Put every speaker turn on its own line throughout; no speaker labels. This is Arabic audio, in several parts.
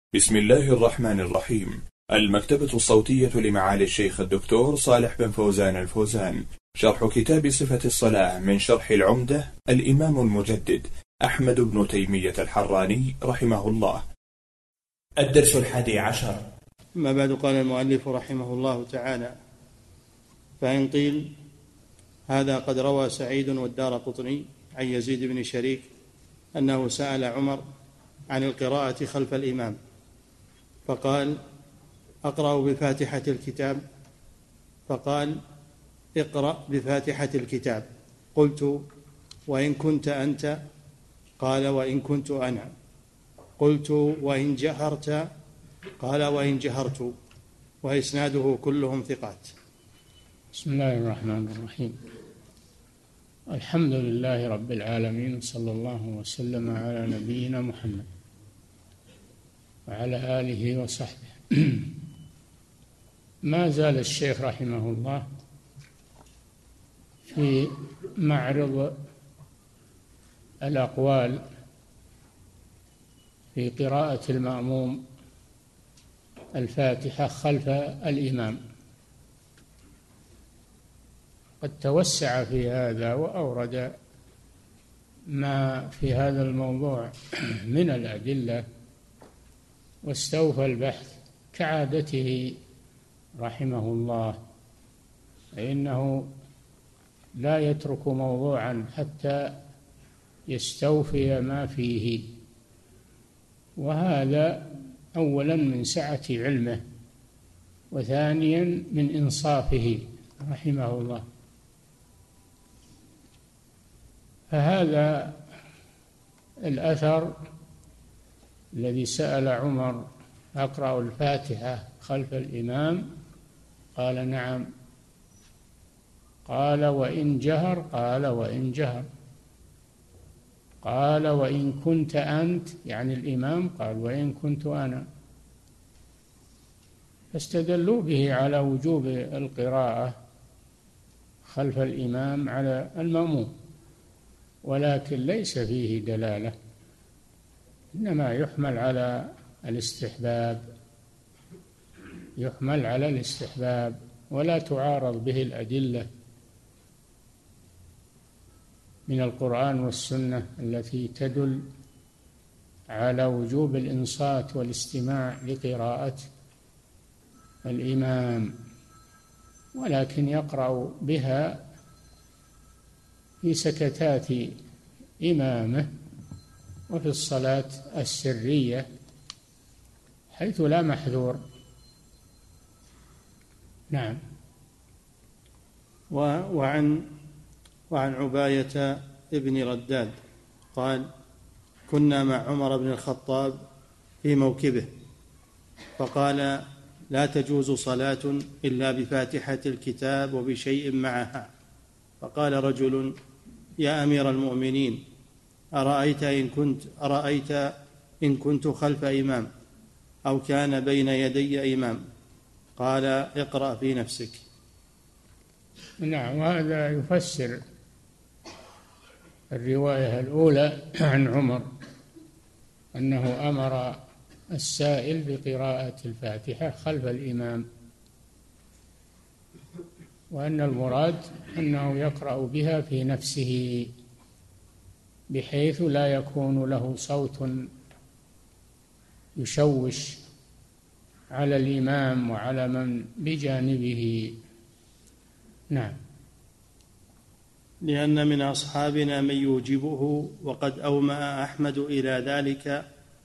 بسم الله الرحمن الرحيم. المكتبة الصوتية لمعالي الشيخ الدكتور صالح بن فوزان الفوزان، شرح كتاب صفة الصلاة من شرح العمدة الإمام المجدد أحمد بن تيمية الحراني رحمه الله. الدرس 11.
ما بعد. قال المؤلف رحمه الله تعالى: فإن قيل هذا قد روى سعيد والدارقطني عن يزيد بن شريك أنه سأل عمر عن القراءة خلف الإمام فقال: أقرأ بفاتحة الكتاب؟ فقال: اقرأ بفاتحة الكتاب. قلت: وإن كنت أنت؟ قال: وإن كنت أنا. قلت: وإن جهرت؟ قال: وإن جهرت. وإسناده كلهم ثقات.
بسم الله الرحمن الرحيم. الحمد لله رب العالمين، صلى الله وسلم على نبينا محمد وعلى آله وصحبه. ما زال الشيخ رحمه الله في معرض الأقوال في قراءة المأموم الفاتحة خلف الإمام. قد توسع في هذا وأورد ما في هذا الموضوع من الأدلة واستوفى البحث كعادته رحمه الله، فإنه لا يترك موضوعا حتى يستوفي ما فيه، وهذا أولا من سعة علمه، وثانيا من إنصافه رحمه الله. فهذا الأثر الذي سأل عمر: أقرأ الفاتحة خلف الإمام؟ قال: نعم. قال: وإن جهر؟ قال: وإن جهر. قال: وإن كنت أنت؟ يعني الإمام. قال: وإن كنت أنا. فاستدلوا به على وجوب القراءة خلف الإمام على المأموم، ولكن ليس فيه دلالة، إنما يحمل على الاستحباب، يحمل على الاستحباب ولا تعارض به الأدلة من القرآن والسنة التي تدل على وجوب الإنصات والاستماع لقراءة الإمام، ولكن يقرأ بها في سكتات إمامه وفي الصلاة السرية حيث لا محذور. نعم.
وعن عباية ابن رداد قال: كنا مع عمر بن الخطاب في موكبه فقال: لا تجوز صلاة إلا بفاتحة الكتاب وبشيء معها. فقال رجل: يا أمير المؤمنين، أرأيت إن كنت خلف إمام أو كان بين يدي إمام؟ قال: اقرأ في نفسك.
نعم. وهذا يفسر الرواية الأولى عن عمر أنه أمر السائل بقراءة الفاتحة خلف الإمام، وأن المراد أنه يقرأ بها في نفسه بحيث لا يكون له صوت يشوش على الإمام وعلى من بجانبه. نعم.
لأن من أصحابنا من يوجبه وقد أومأ أحمد إلى ذلك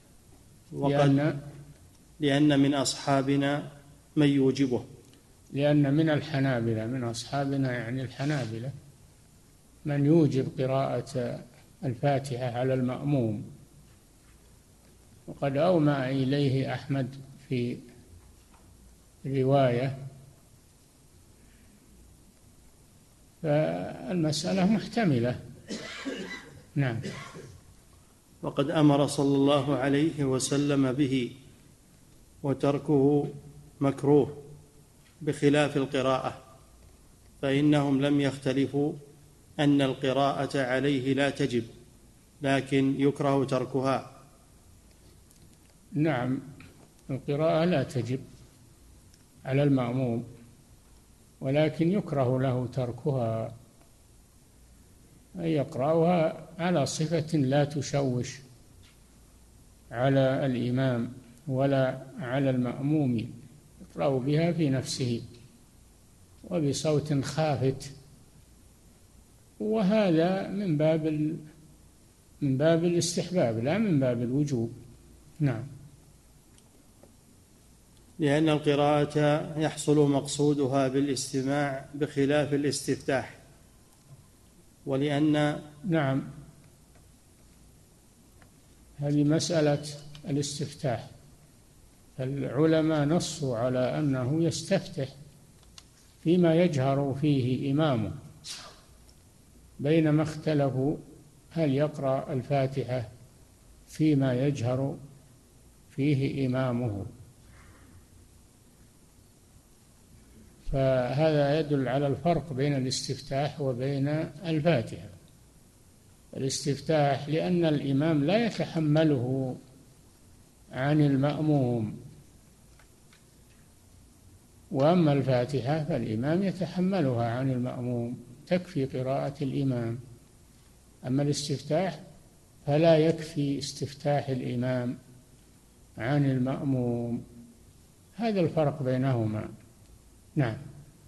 لأن من أصحابنا من يوجبه،
لأن من الحنابلة، من أصحابنا يعني الحنابلة، من يوجب قراءة الفاتحة على المأموم، وقد أومأ إليه أحمد في رواية، فالمسألة محتملة. نعم.
وقد أمر صلى الله عليه وسلم به وتركه مكروه بخلاف القراءة، فإنهم لم يختلفوا أن القراءة عليه لا تجب، لكن يكره تركها.
نعم. القراءة لا تجب على المأموم، ولكن يكره له تركها، أن يقرأها على صفة لا تشوش على الإمام ولا على المأموم، يقرأ بها في نفسه وبصوت خافت، وهذا من باب الاستحباب لا من باب الوجوب. نعم.
لأن القراءة يحصل مقصودها بالاستماع بخلاف الاستفتاح، ولأن
نعم، هذه مسألة الاستفتاح، العلماء نصوا على أنه يستفتح فيما يجهر فيه إمامه، بينما اختلفوا هل يقرأ الفاتحة فيما يجهر فيه إمامه، فهذا يدل على الفرق بين الاستفتاح وبين الفاتحة. الاستفتاح لأن الإمام لا يتحمله عن المأموم، وأما الفاتحة فالإمام يتحملها عن المأموم، تكفي قراءة الإمام. أما الاستفتاح فلا يكفي استفتاح الإمام عن المأموم، هذا الفرق بينهما. نعم.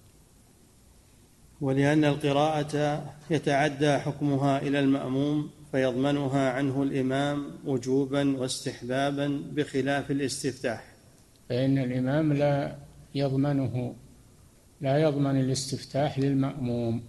ولأن القراءة يتعدى حكمها إلى المأموم فيضمنها عنه الإمام وجوبا واستحبابا بخلاف الاستفتاح،
فإن الإمام لا يضمن الاستفتاح للمأموم.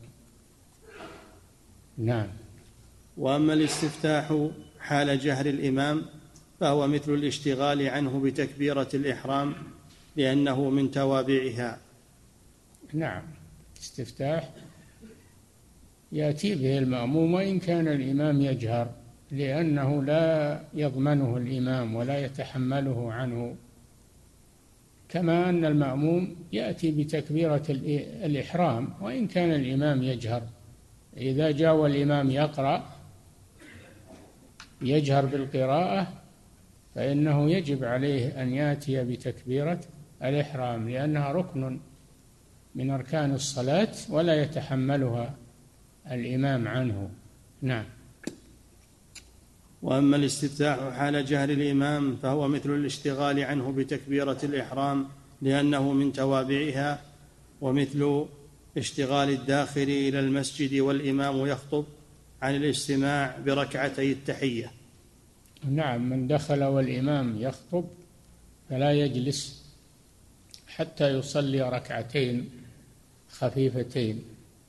نعم.
وأما الاستفتاح حال جهر الإمام فهو مثل الاشتغال عنه بتكبيرة الإحرام لأنه من توابعها.
نعم، استفتاح يأتي به المأموم وإن كان الإمام يجهر، لأنه لا يضمنه الإمام ولا يتحمله عنه، كما أن المأموم يأتي بتكبيرة الإحرام وإن كان الإمام يجهر. إذا جاء والإمام يجهر بالقراءة فإنه يجب عليه أن يأتي بتكبيرة الإحرام، لأنها ركن من أركان الصلاة ولا يتحملها الإمام عنه. نعم.
وأما الاستفتاح حال جهر الإمام فهو مثل الاشتغال عنه بتكبيرة الإحرام لأنه من توابعها، ومثل اشتغال الداخل إلى المسجد والإمام يخطب عن الاستماع بركعتي التحية.
نعم، من دخل والإمام يخطب فلا يجلس حتى يصلي ركعتين خفيفتين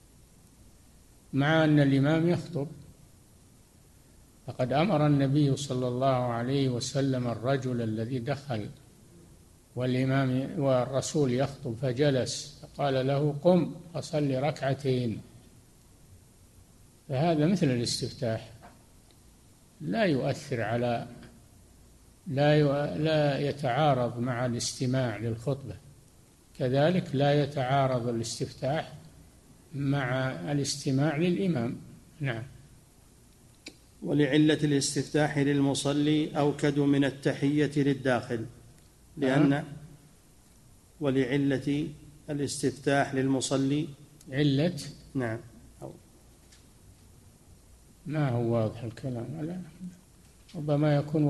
مع أن الإمام يخطب. فقد أمر النبي صلى الله عليه وسلم الرجل الذي دخل والرسول يخطب فجلس، فقال له: قم فصل ركعتين. فهذا مثل الاستفتاح، لا يؤثر على لا يتعارض مع الاستماع للخطبة، كذلك لا يتعارض الاستفتاح مع الاستماع للإمام. نعم.
ولعلة الاستفتاح للمصلي أوكد من التحية للداخل، ولعلة الاستفتاح للمصلي
علة.
نعم.
ما هو واضح الكلام، ربما يكون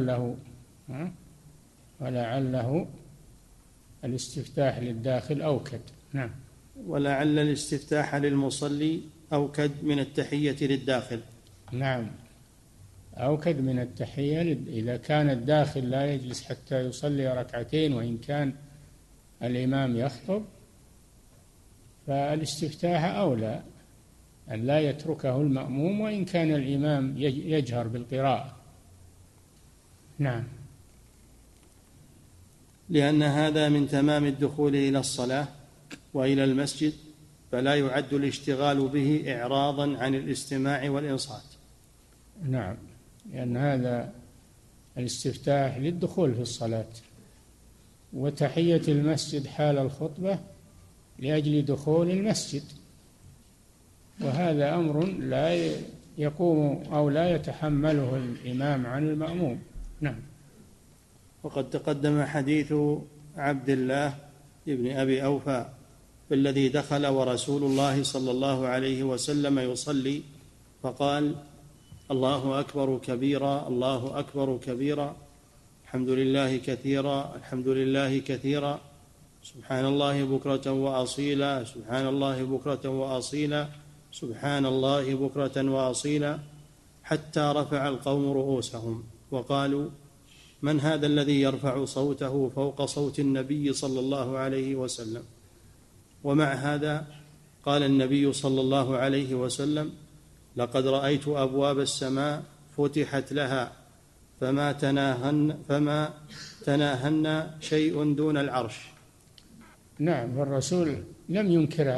ولعله الاستفتاح للداخل أوكد. نعم.
ولعل الاستفتاح للمصلي أوكد من التحية للداخل.
نعم، أوكد من التحية. إذا كان الداخل لا يجلس حتى يصلي ركعتين وإن كان الإمام يخطب، فالاستفتاح أولى أن لا يتركه المأموم وإن كان الإمام يجهر بالقراءة. نعم.
لأن هذا من تمام الدخول إلى الصلاة وإلى المسجد، فلا يعد الاشتغال به إعراضا عن الاستماع والإنصات.
نعم، لأن هذا الاستفتاح للدخول في الصلاة، وتحية المسجد حال الخطبة لأجل دخول المسجد، وهذا أمر لا يقوم أو لا يتحمله الإمام عن المأموم. نعم.
وقد تقدم حديث عبد الله بن أبي أوفى بالذي دخل ورسول الله صلى الله عليه وسلم يصلي فقال: الله أكبر كبيرا، الله أكبر كبيرا، الحمد لله كثيرا، الحمد لله كثيرا، سبحان الله بكرة وأصيلا، سبحان الله بكرة وأصيلا، سبحان الله بكرة وأصيلا، حتى رفع القوم رؤوسهم وقالوا: من هذا الذي يرفع صوته فوق صوت النبي صلى الله عليه وسلم؟ ومع هذا قال النبي صلى الله عليه وسلم: لقد رأيت أبواب السماء فتحت لها فما تناهن شيء دون العرش.
نعم، والرسول لم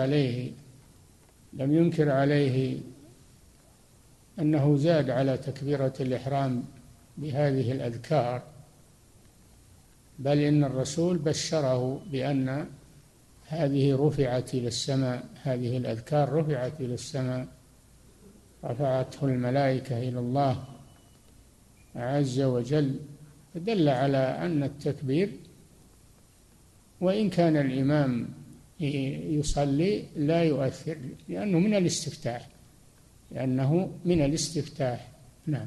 ينكر عليه أنه زاد على تكبيرة الإحرام بهذه الأذكار، بل إن الرسول بشره بأن هذه رفعت إلى السماء، هذه الأذكار رفعت إلى السماء، رفعته الملائكة إلى الله عز وجل، فدل على أن التكبير وإن كان الإمام يصلي لا يؤثر، لأنه من الاستفتاح. نعم.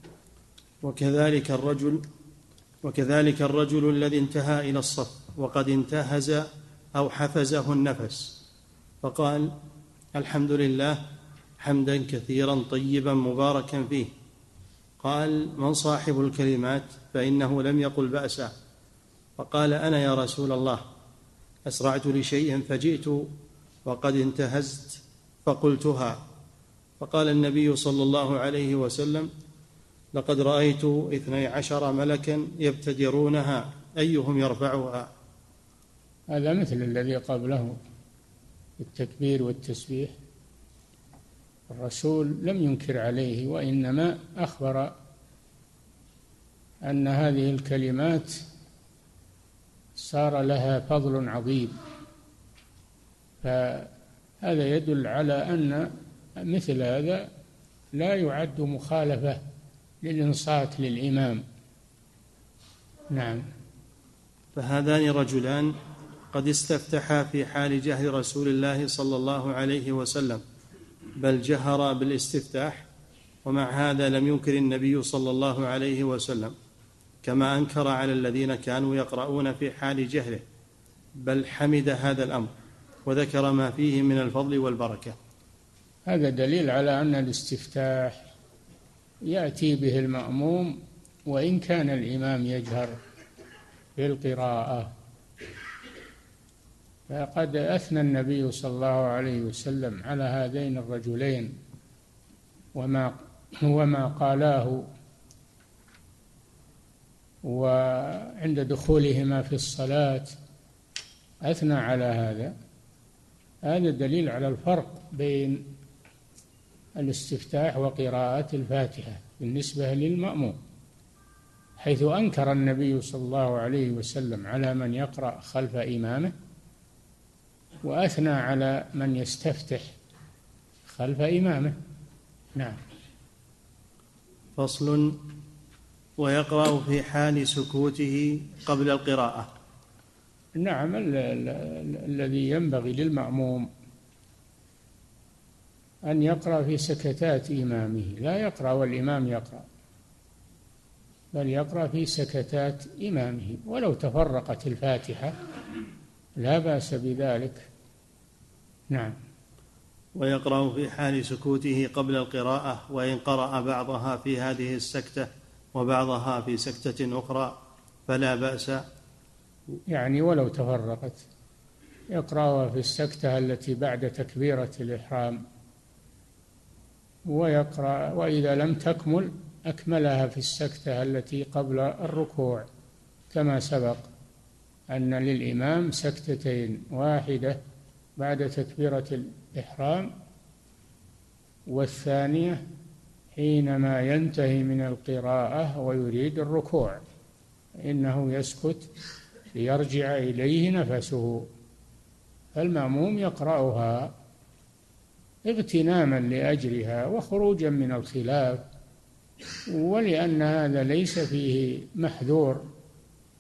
وكذلك الرجل الذي انتهى إلى الصف وقد انتهز أو حفزه النفس فقال: الحمد لله حمدا كثيرا طيبا مباركا فيه. قال: من صاحب الكلمات؟ فإنه لم يقل بأسا. فقال: أنا يا رسول الله، أسرعت لشيء فجئت وقد انتهزت فقلتها. فقال النبي صلى الله عليه وسلم: لقد رأيت 12 ملكا يبتدرونها أيهم يرفعها.
هذا مثل الذي قبله التكبير والتسبيح. الرسول لم ينكر عليه، وإنما أخبر أن هذه الكلمات صار لها فضل عظيم، فهذا يدل على أن مثل هذا لا يعد مخالفة للإنصات للإمام. نعم.
فهذان رجلان قد استفتحا في حال جهل رسول الله صلى الله عليه وسلم، بل جهر بالاستفتاح، ومع هذا لم ينكر النبي صلى الله عليه وسلم، كما أنكر على الذين كانوا يقرؤون في حال جهله، بل حمد هذا الأمر وذكر ما فيه من الفضل والبركة.
هذا دليل على أن الاستفتاح يأتي به المأموم وإن كان الإمام يجهر بالقراءة. فقد أثنى النبي صلى الله عليه وسلم على هذين الرجلين وما قالاه وعند دخولهما في الصلاة أثنى على هذا. هذا دليل على الفرق بين الاستفتاح وقراءة الفاتحة بالنسبة للمأموم، حيث أنكر النبي صلى الله عليه وسلم على من يقرأ خلف إمامه، وأثنى على من يستفتح خلف إمامه. نعم.
فصل: ويقرأ في حال سكوته قبل القراءة.
نعم، الذي ينبغي للمأموم أن يقرأ في سكتات إمامه، لا يقرأ والإمام يقرأ، بل يقرأ في سكتات إمامه، ولو تفرقت الفاتحة لا بأس بذلك. نعم.
ويقرأ في حال سكوته قبل القراءة، وإن قرأ بعضها في هذه السكتة وبعضها في سكتة أخرى فلا بأس.
يعني ولو تفرقت يقرأها في السكتة التي بعد تكبيرة الإحرام، ويقرأ، وإذا لم تكمل أكملها في السكتة التي قبل الركوع، كما سبق أن للإمام سكتتين، واحدة بعد تكبيرة الإحرام، والثانية حينما ينتهي من القراءة ويريد الركوع، إنه يسكت ليرجع إليه نفسه. فالمأموم يقرأها اغتناما لأجرها وخروجا من الخلاف، ولأن هذا ليس فيه محذور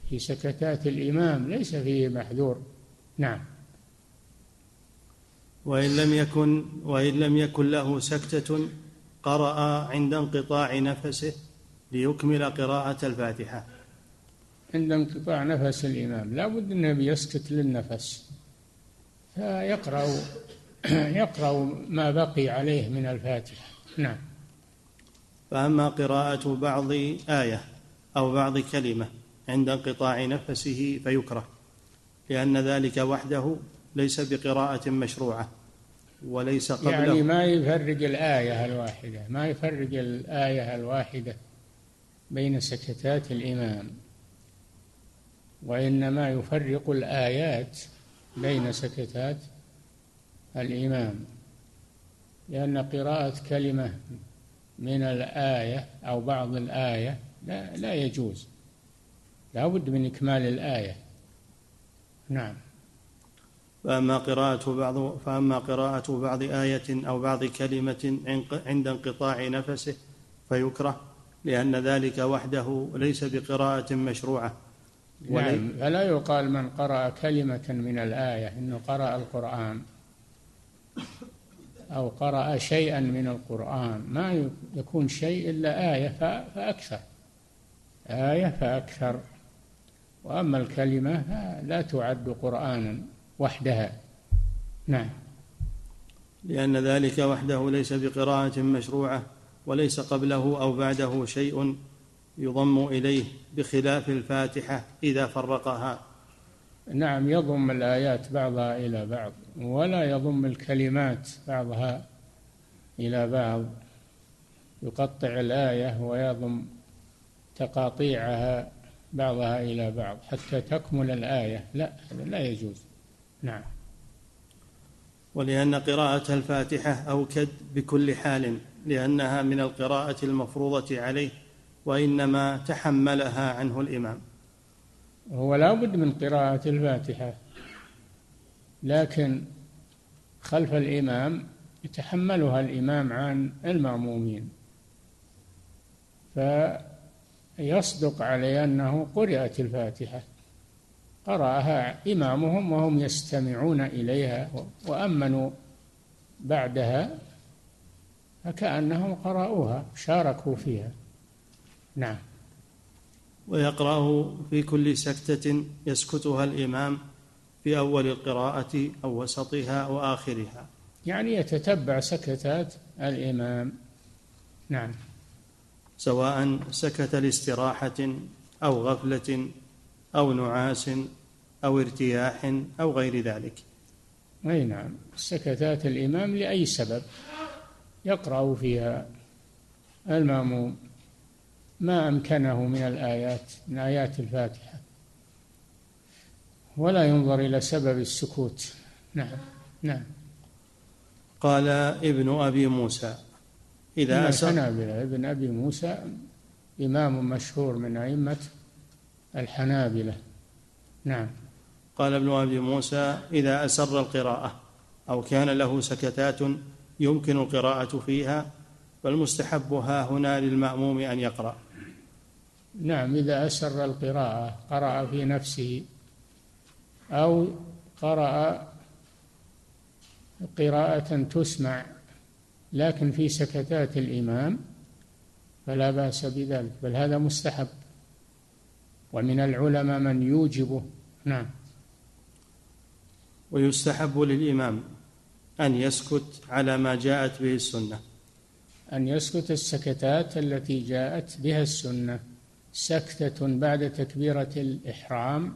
في سكتات الإمام ليس فيه محذور. نعم.
وإن لم يكن له سكتة قرأ عند انقطاع نفسه ليكمل قراءة الفاتحة.
عند انقطاع نفس الإمام لا بد أنه يسكت للنفس، يقرأ ما بقي عليه من الفاتحة. نعم.
فأما قراءة بعض آية أو بعض كلمة عند انقطاع نفسه فيكره، لأن ذلك وحده ليس بقراءة مشروعة وليس قبله،
يعني ما يفرق الآية الواحدة بين سكتات الإمام، وإنما يفرق الآيات بين سكتات الإمام، لأن قراءة كلمة من الآية أو بعض الآية لا يجوز، لا بد من إكمال الآية. نعم.
فأما قراءة بعض آية أو بعض كلمة عند انقطاع نفسه فيكره، لأن ذلك وحده ليس بقراءة مشروعة.
نعم. فلا يقال من قرأ كلمة من الآية إنه قرأ القرآن أو قرأ شيئا من القرآن، ما يكون شيء إلا آية فأكثر. وأما الكلمة لا تعد قرآنا وحدها. نعم.
لأن ذلك وحده ليس بقراءة مشروعة وليس قبله أو بعده شيء يضم إليه، بخلاف الفاتحة إذا فرقها.
نعم. يضم الآيات بعضها إلى بعض، ولا يضم الكلمات بعضها إلى بعض، يقطع الآية ويضم تقاطيعها بعضها إلى بعض حتى تكمل الآية، لا يجوز. نعم.
ولأن قراءة الفاتحة أوكد بكل حال، لأنها من القراءة المفروضة عليه، وإنما تحملها عنه الإمام.
هو لا بد من قراءة الفاتحة، لكن خلف الإمام يتحملها الإمام عن المأمومين، فيصدق عليه أنه قرأت الفاتحة، قرأها إمامهم وهم يستمعون إليها وأمنوا بعدها فكأنهم قرأوها، شاركوا فيها. نعم.
ويقرأه في كل سكتة يسكتها الإمام في أول القراءة أو وسطها وآخرها،
يعني يتتبع سكتات الإمام. نعم.
سواء سكت لاستراحة أو غفلة أو نعاس أو ارتياح أو غير ذلك.
أي نعم. سكتات الإمام لأي سبب يقرأ فيها المأموم ما أمكنه من الآيات، من آيات الفاتحة، ولا ينظر إلى سبب السكوت. نعم. نعم.
قال ابن أبي موسى إذا
الحنابلة. ابن أبي موسى إمام مشهور من أئمة الحنابلة. نعم.
قال ابن أبي موسى إذا أسر القراءة أو كان له سكتات يمكن القراءة فيها فالمستحب ها هنا للمأموم أن يقرأ.
نعم. إذا أسر القراءة قرأ في نفسه أو قرأ قراءة تسمع لكن في سكتات الإمام فلا بأس بذلك، بل هذا مستحب، ومن العلماء من يوجبه. نعم.
ويستحب للإمام أن يسكت على ما جاءت به السنة،
أن يسكت السكتات التي جاءت بها السنة، سكتة بعد تكبيرة الإحرام،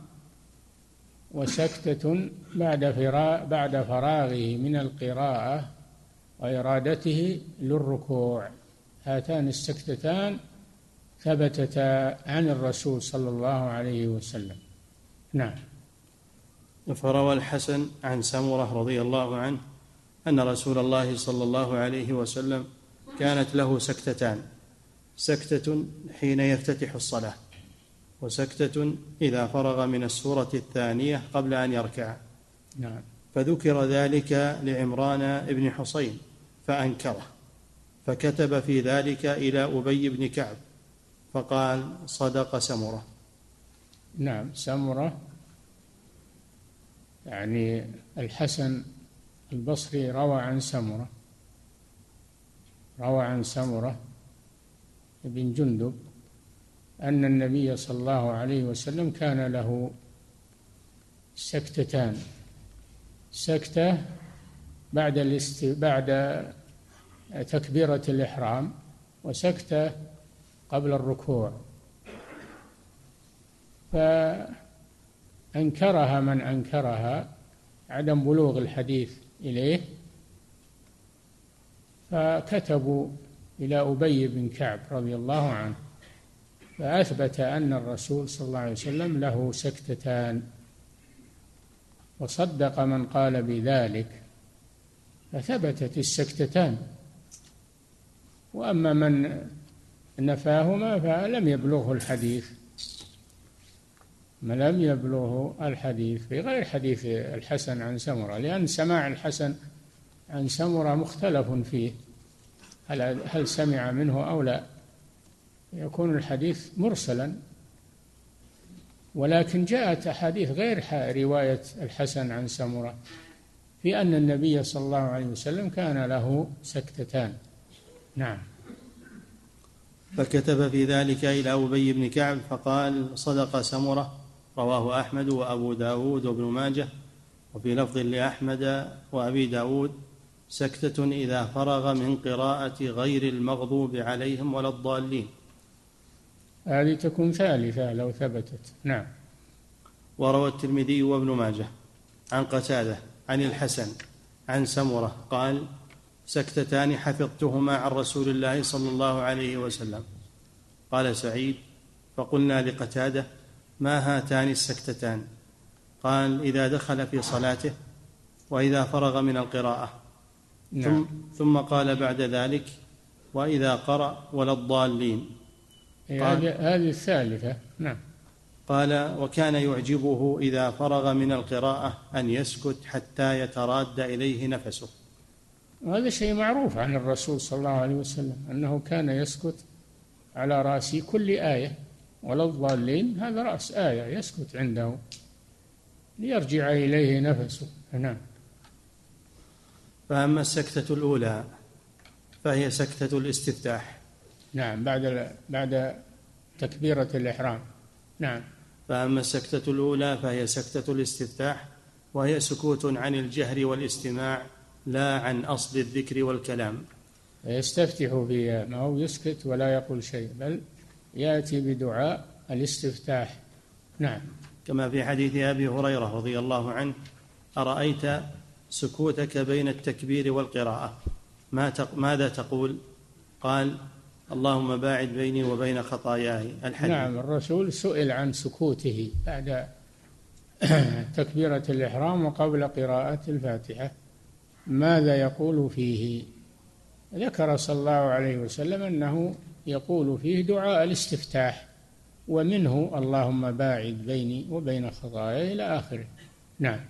وسكتة بعد فراغه من القراءة وإرادته للركوع. هاتان السكتتان ثبتتا عن الرسول صلى الله عليه وسلم. نعم.
فروى الحسن عن سمرة رضي الله عنه أن رسول الله صلى الله عليه وسلم كانت له سكتتان، سكتة حين يفتتح الصلاة، وسكتة إذا فرغ من السورة الثانية قبل أن يركع.
نعم.
فذكر ذلك لعمران بن حصين فأنكره، فكتب في ذلك إلى أبي بن كعب فقال صدق سمرة.
نعم سمرة، يعني الحسن البصري روى عن سمرة بن جندب أن النبي صلى الله عليه وسلم كان له سكتتان، سكتة بعد تكبيرة الإحرام، وسكتة قبل الركوع، فأنكرها من أنكرها عدم بلوغ الحديث إليه، فكتبوا إلى أبي بن كعب رضي الله عنه، فأثبت أن الرسول صلى الله عليه وسلم له سكتتان، وصدق من قال بذلك، فثبتت السكتتان. وأما من نفاهما فلم يبلغه الحديث، في غير حديث الحسن عن سمرة، لأن سماع الحسن عن سمرة مختلف فيه، هل سمع منه أو لا، يكون الحديث مرسلا. ولكن جاءت أحاديث غير رواية الحسن عن سمرة في أن النبي صلى الله عليه وسلم كان له سكتتان. نعم.
فكتب في ذلك إلى أبي بن كعب فقال: صدق سمرة، رواه أحمد وأبو داود وابن ماجه، وفي لفظ لأحمد وأبي داود: سكتة إذا فرغ من قراءة غير المغضوب عليهم ولا الضالين.
هذه تكون ثالثة لو ثبتت. نعم.
وروى الترمذي وابن ماجه عن قتادة عن الحسن عن سمرة قال: سكتتان حفظتهما عن رسول الله صلى الله عليه وسلم. قال سعيد: فقلنا لقتادة: ما هاتان السكتتان؟ قال: إذا دخل في صلاته وإذا فرغ من القراءة.
نعم.
ثم قال بعد ذلك: وإذا قرأ ولا الضالين.
هذه الثالثة. نعم.
قال: وكان يعجبه إذا فرغ من القراءة أن يسكت حتى يتراد إليه نفسه.
وهذا شيء معروف عن الرسول صلى الله عليه وسلم أنه كان يسكت على رأس كل آية، ولا الضالين هذا رأس آية يسكت عنده ليرجع إليه نفسه. نعم.
فأما السكتة الأولى فهي سكتة الاستفتاح.
نعم. بعد تكبيرة الإحرام. نعم.
فأما السكتة الأولى فهي سكتة الاستفتاح، وهي سكوت عن الجهر والاستماع لا عن أصل الذكر والكلام.
يستفتح فيها، ما هو يسكت ولا يقول شيء، بل يأتي بدعاء الاستفتاح. نعم.
كما في حديث أبي هريرة رضي الله عنه: أرأيت سكوتك بين التكبير والقراءة ماذا تقول؟ قال: اللهم باعد بيني وبين خطاياي. الحديث.
نعم. الرسول سئل عن سكوته بعد تكبيرة الإحرام وقبل قراءة الفاتحة ماذا يقول فيه، ذكر صلى الله عليه وسلم أنه يقول فيه دعاء الاستفتاح، ومنه اللهم باعد بيني وبين خطاياي إلى آخره. نعم.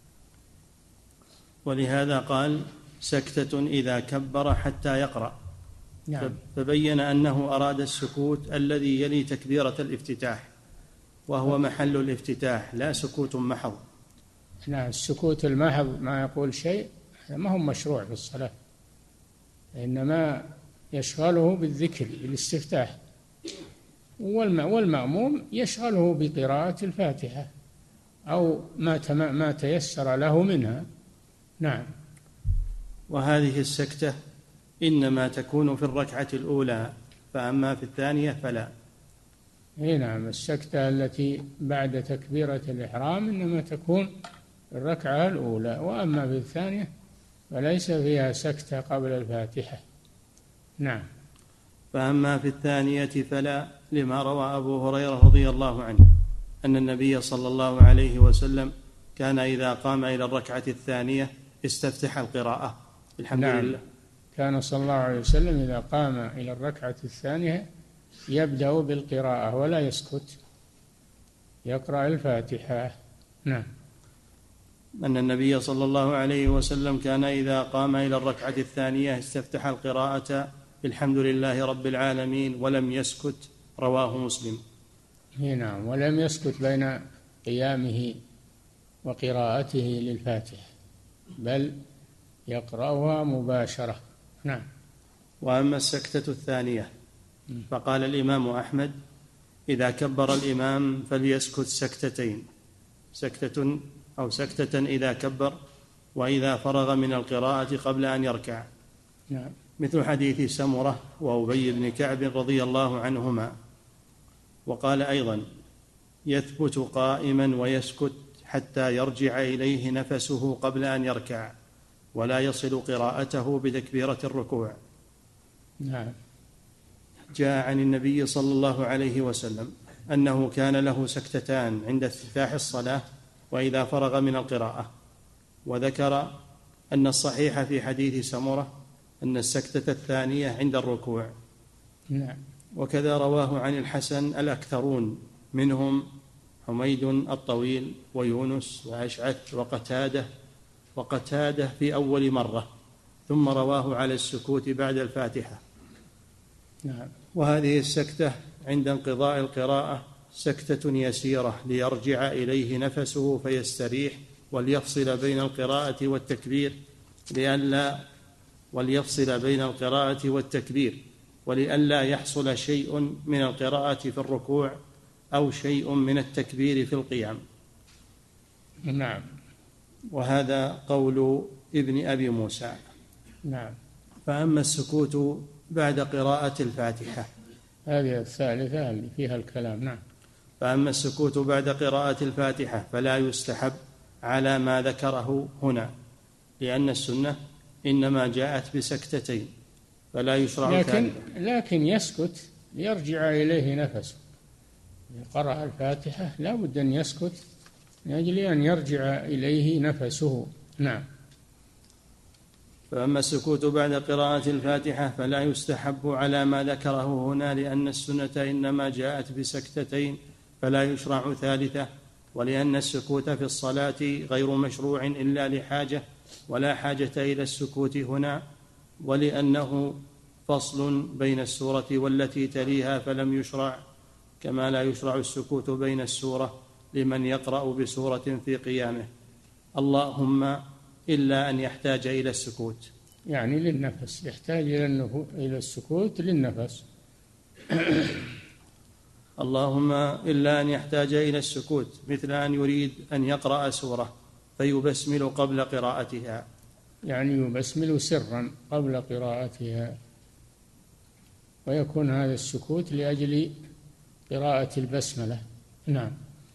ولهذا قال: سكتة إذا كبر حتى يقرأ.
نعم.
فبين أنه أراد السكوت الذي يلي تكبيرة الافتتاح، وهو محل الافتتاح، لا سكوت محض.
نعم. السكوت المحض ما يقول شيء ما هو مشروع في الصلاة، إنما يشغله بالذكر بالاستفتاح، والمأموم يشغله بقراءة الفاتحة أو ما تيسر له منها. نعم.
وهذه السكتة إنما تكون في الركعة الأولى، فأما في الثانية فلا.
نعم. السكتة التي بعد تكبيرة الإحرام إنما تكون في الركعة الأولى، وأما في الثانية فليس فيها سكتة قبل الفاتحة. نعم.
فأما في الثانية فلا، لما روى أبو هريرة رضي الله عنه أن النبي صلى الله عليه وسلم كان إذا قام إلى الركعة الثانية استفتح القراءة. الحمد لله.
كان صلى الله عليه وسلم إذا قام إلى الركعة الثانية يبدأ بالقراءة ولا يسكت، يقرأ الفاتحة. نعم.
أن النبي صلى الله عليه وسلم كان إذا قام إلى الركعة الثانية استفتح القراءة بالحمد لله رب العالمين ولم يسكت، رواه مسلم.
نعم، ولم يسكت بين قيامه وقراءته للفاتحة، بل يقرأها مباشرة. نعم.
وأما السكتة الثانية فقال الإمام أحمد: إذا كبر الإمام فليسكت سكتتين، سكتة أو سكتة إذا كبر، وإذا فرغ من القراءة قبل أن يركع.
نعم.
مثل حديث سمرة وأبي بن كعب رضي الله عنهما. وقال أيضا: يثبت قائما ويسكت حتى يرجع إليه نفسه قبل أن يركع، ولا يصل قراءته بتكبيرة الركوع.
نعم.
جاء عن النبي صلى الله عليه وسلم أنه كان له سكتتان عند افتتاح الصلاة وإذا فرغ من القراءة، وذكر أن الصحيح في حديث سمرة أن السكتة الثانية عند الركوع.
نعم.
وكذا رواه عن الحسن الأكثرون، منهم حميد الطويل ويونس وأشعث وقتادة في أول مرة، ثم رواه على السكوت بعد الفاتحة.
نعم.
وهذه السكتة عند انقضاء القراءة سكتة يسيرة ليرجع إليه نفسه فيستريح، وليفصل بين القراءة والتكبير ولئلا يحصل شيء من القراءة في الركوع أو شيء من التكبير في القيام.
نعم.
وهذا قول ابن أبي موسى.
نعم.
فأما السكوت بعد قراءة الفاتحة،
هذه الثالثة اللي فيها الكلام. نعم.
فأما السكوت بعد قراءة الفاتحة فلا يستحب على ما ذكره هنا، لأن السنة إنما جاءت بسكتتين، فلا يشرع
لكن يسكت ليرجع إليه نفسه. قرأ الفاتحة لا بد أن يسكت لأجل أن يرجع إليه نفسه. نعم.
فأما السكوت بعد قراءة الفاتحة فلا يستحب على ما ذكره هنا، لأن السنة إنما جاءت بسكتتين فلا يشرع ثالثة، ولأن السكوت في الصلاة غير مشروع إلا لحاجة، ولا حاجة إلى السكوت هنا، ولأنه فصل بين السورة والتي تليها فلم يشرع، كما لا يشرع السكوت بين السورة لمن يقرأ بسورة في قيامه، اللهم إلا أن يحتاج إلى السكوت،
يعني للنفس، يحتاج إلى السكوت للنفس.
اللهم إلا أن يحتاج إلى السكوت، مثل أن يريد أن يقرأ سورة فيبسمل قبل قراءتها،
يعني يبسمل سرا قبل قراءتها، ويكون هذا السكوت لأجل قراءة البسملة. نعم.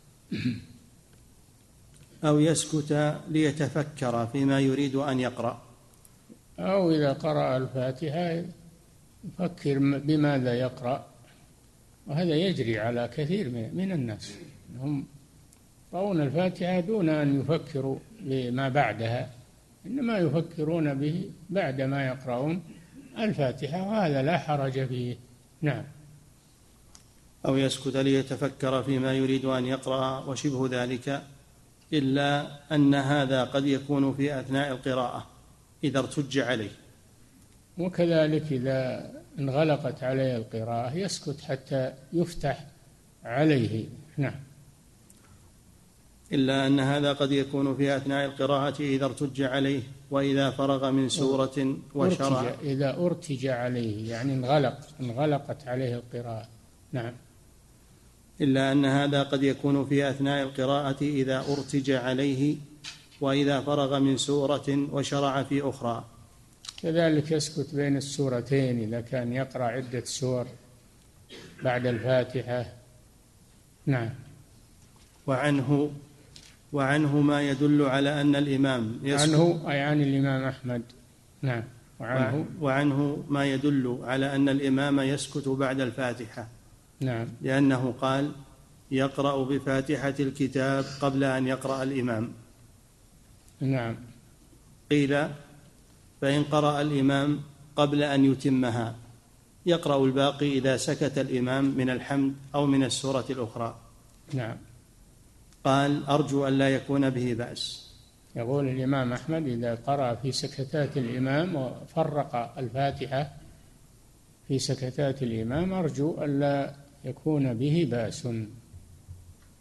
أو يسكت ليتفكر فيما يريد أن يقرأ،
أو إذا قرأ الفاتحة يفكر بماذا يقرأ، وهذا يجري على كثير من الناس، هم يقرؤون الفاتحة دون أن يفكروا بما بعدها، إنما يفكرون به بعد ما يقرؤون الفاتحة، وهذا لا حرج فيه. نعم.
أو يسكت ليتفكر فيما يريد أن يقرأ وشبه ذلك، إلا أن هذا قد يكون في أثناء القراءة إذا ارتج عليه،
وكذلك إذا انغلقت عليه القراءة يسكت حتى يفتح عليه. نعم.
إلا أن هذا قد يكون في أثناء القراءة إذا ارتج عليه، وإذا فرغ من سورة وشرع.
إذا ارتج عليه يعني انغلقت عليه القراءة. نعم.
إلا أن هذا قد يكون في أثناء القراءة إذا ارتج عليه، وإذا فرغ من سورة وشرع في أخرى.
كذلك يسكت بين السورتين إذا كان يقرأ عدة سور بعد الفاتحة. نعم.
وعنه ما يدل على أن الإمام يسكت،
عنه أي عن الإمام أحمد. نعم.
وعنه ما يدل على أن الإمام يسكت بعد الفاتحة.
نعم.
لأنه قال: يقرأ بفاتحة الكتاب قبل أن يقرأ الإمام.
نعم.
قيل: فإن قرأ الإمام قبل أن يتمها يقرأ الباقي إذا سكت الإمام من الحمد أو من السورة الأخرى.
نعم.
قال: أرجو أن لا يكون به بأس.
يقول الإمام أحمد: إذا قرأ في سكتات الإمام وفرق الفاتحة في سكتات الإمام أرجو أن لا يكون به بأس.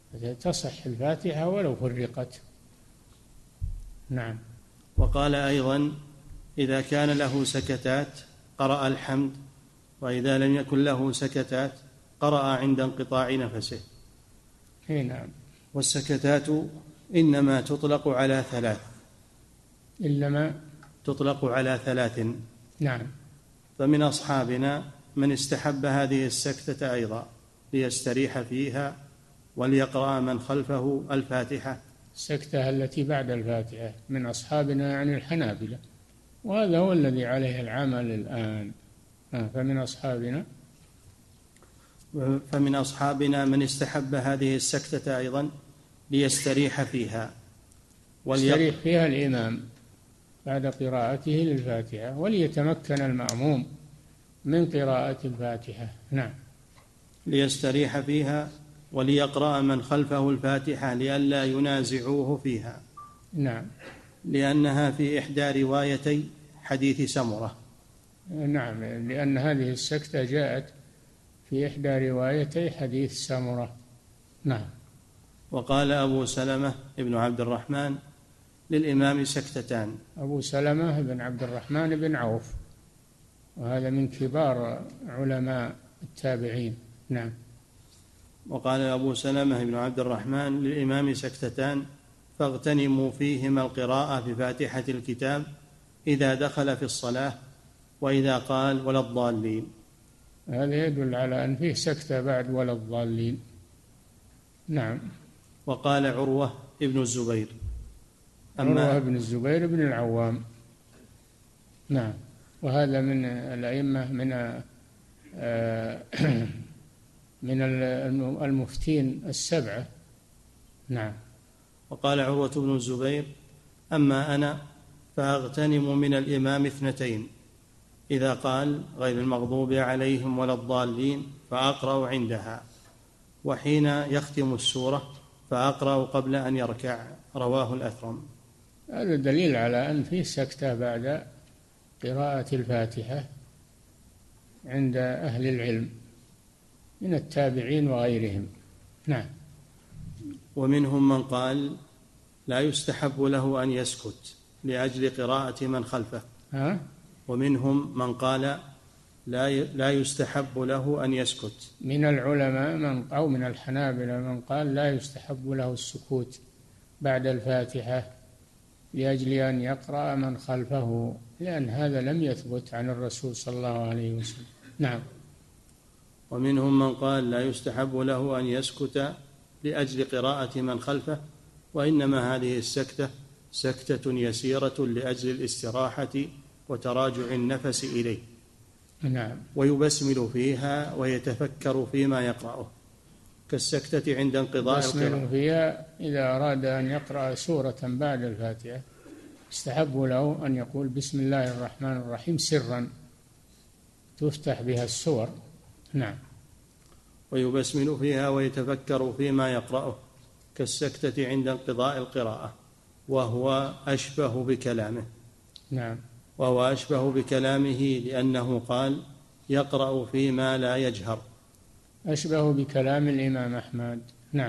تصح الفاتحة ولو فرقت. نعم.
وقال أيضا: إذا كان له سكتات قرأ الحمد، وإذا لم يكن له سكتات قرأ عند انقطاع نفسه.
نعم.
والسكتات إنما تطلق على ثلاث.
إنما
تطلق على ثلاث.
نعم.
فمن أصحابنا من استحب هذه السكتة أيضا ليستريح فيها وليقرأ من خلفه الفاتحة.
السكتة التي بعد الفاتحة من أصحابنا يعني الحنابلة، وهذا هو الذي عليه العمل الآن.
فمن أصحابنا من استحب هذه السكتة أيضا ليستريح فيها
يستريح فيها الإمام بعد قراءته للفاتحة، وليتمكن المأموم من قراءة الفاتحة. نعم.
ليستريح فيها وليقرأ من خلفه الفاتحة لئلا ينازعوه فيها.
نعم.
لأنها في إحدى روايتي حديث سمرة.
نعم، لأن هذه السكتة جاءت في إحدى روايتي حديث سمرة. نعم.
وقال أبو سلمة ابن عبد الرحمن: للإمام سكتتان.
أبو سلمة بن عبد الرحمن بن عوف، وهذا من كبار علماء التابعين. نعم.
وقال أبو سلمة بن عبد الرحمن: للإمام سكتتان فاغتنموا فيهما القراءة بفاتحة الكتاب إذا دخل في الصلاة وإذا قال ولا الضالين.
هذا يدل على أن فيه سكتة بعد ولا الضالين. نعم.
وقال عروة ابن الزبير:
عروة بن الزبير بن العوام. نعم. وهذا من الأئمة من المفتين السبعة. نعم.
وقال عروة بن الزبير: أما أنا فأغتنم من الإمام اثنتين، إذا قال غير المغضوب عليهم ولا الضالين فأقرأ عندها، وحين يختم السورة فأقرأ قبل أن يركع. رواه الأثرم.
هذا دليل على أن فيه سكتة بعد قراءة الفاتحة عند أهل العلم من التابعين وغيرهم. نعم.
ومنهم من قال لا يستحب له أن يسكت لأجل قراءة من خلفه. ومنهم من قال لا يستحب له أن يسكت.
من العلماء أو من الحنابلة من قال لا يستحب له السكوت بعد الفاتحة لأجل أن يقرأ من خلفه، لأن هذا لم يثبت عن الرسول صلى الله عليه وسلم. نعم.
ومنهم من قال لا يستحب له أن يسكت لأجل قراءة من خلفه، وإنما هذه السكتة سكتة يسيرة لأجل الاستراحة وتراجع النفس إليه.
نعم.
ويبسمل فيها ويتفكر فيما يقرأه كالسكتة عند انقضاء القراءة.
يبسمل فيها إذا أراد أن يقرأ سورة بعد الفاتحة استحب له أن يقول بسم الله الرحمن الرحيم سرا تفتح بها السور. نعم.
ويبسمل فيها ويتفكر فيما يقرأه كالسكتة عند انقضاء القراءة، وهو أشبه بكلامه.
نعم.
وهو أشبه بكلامه لأنه قال يقرأ فيما لا يجهر.
أشبه بكلام الإمام أحمد. نعم.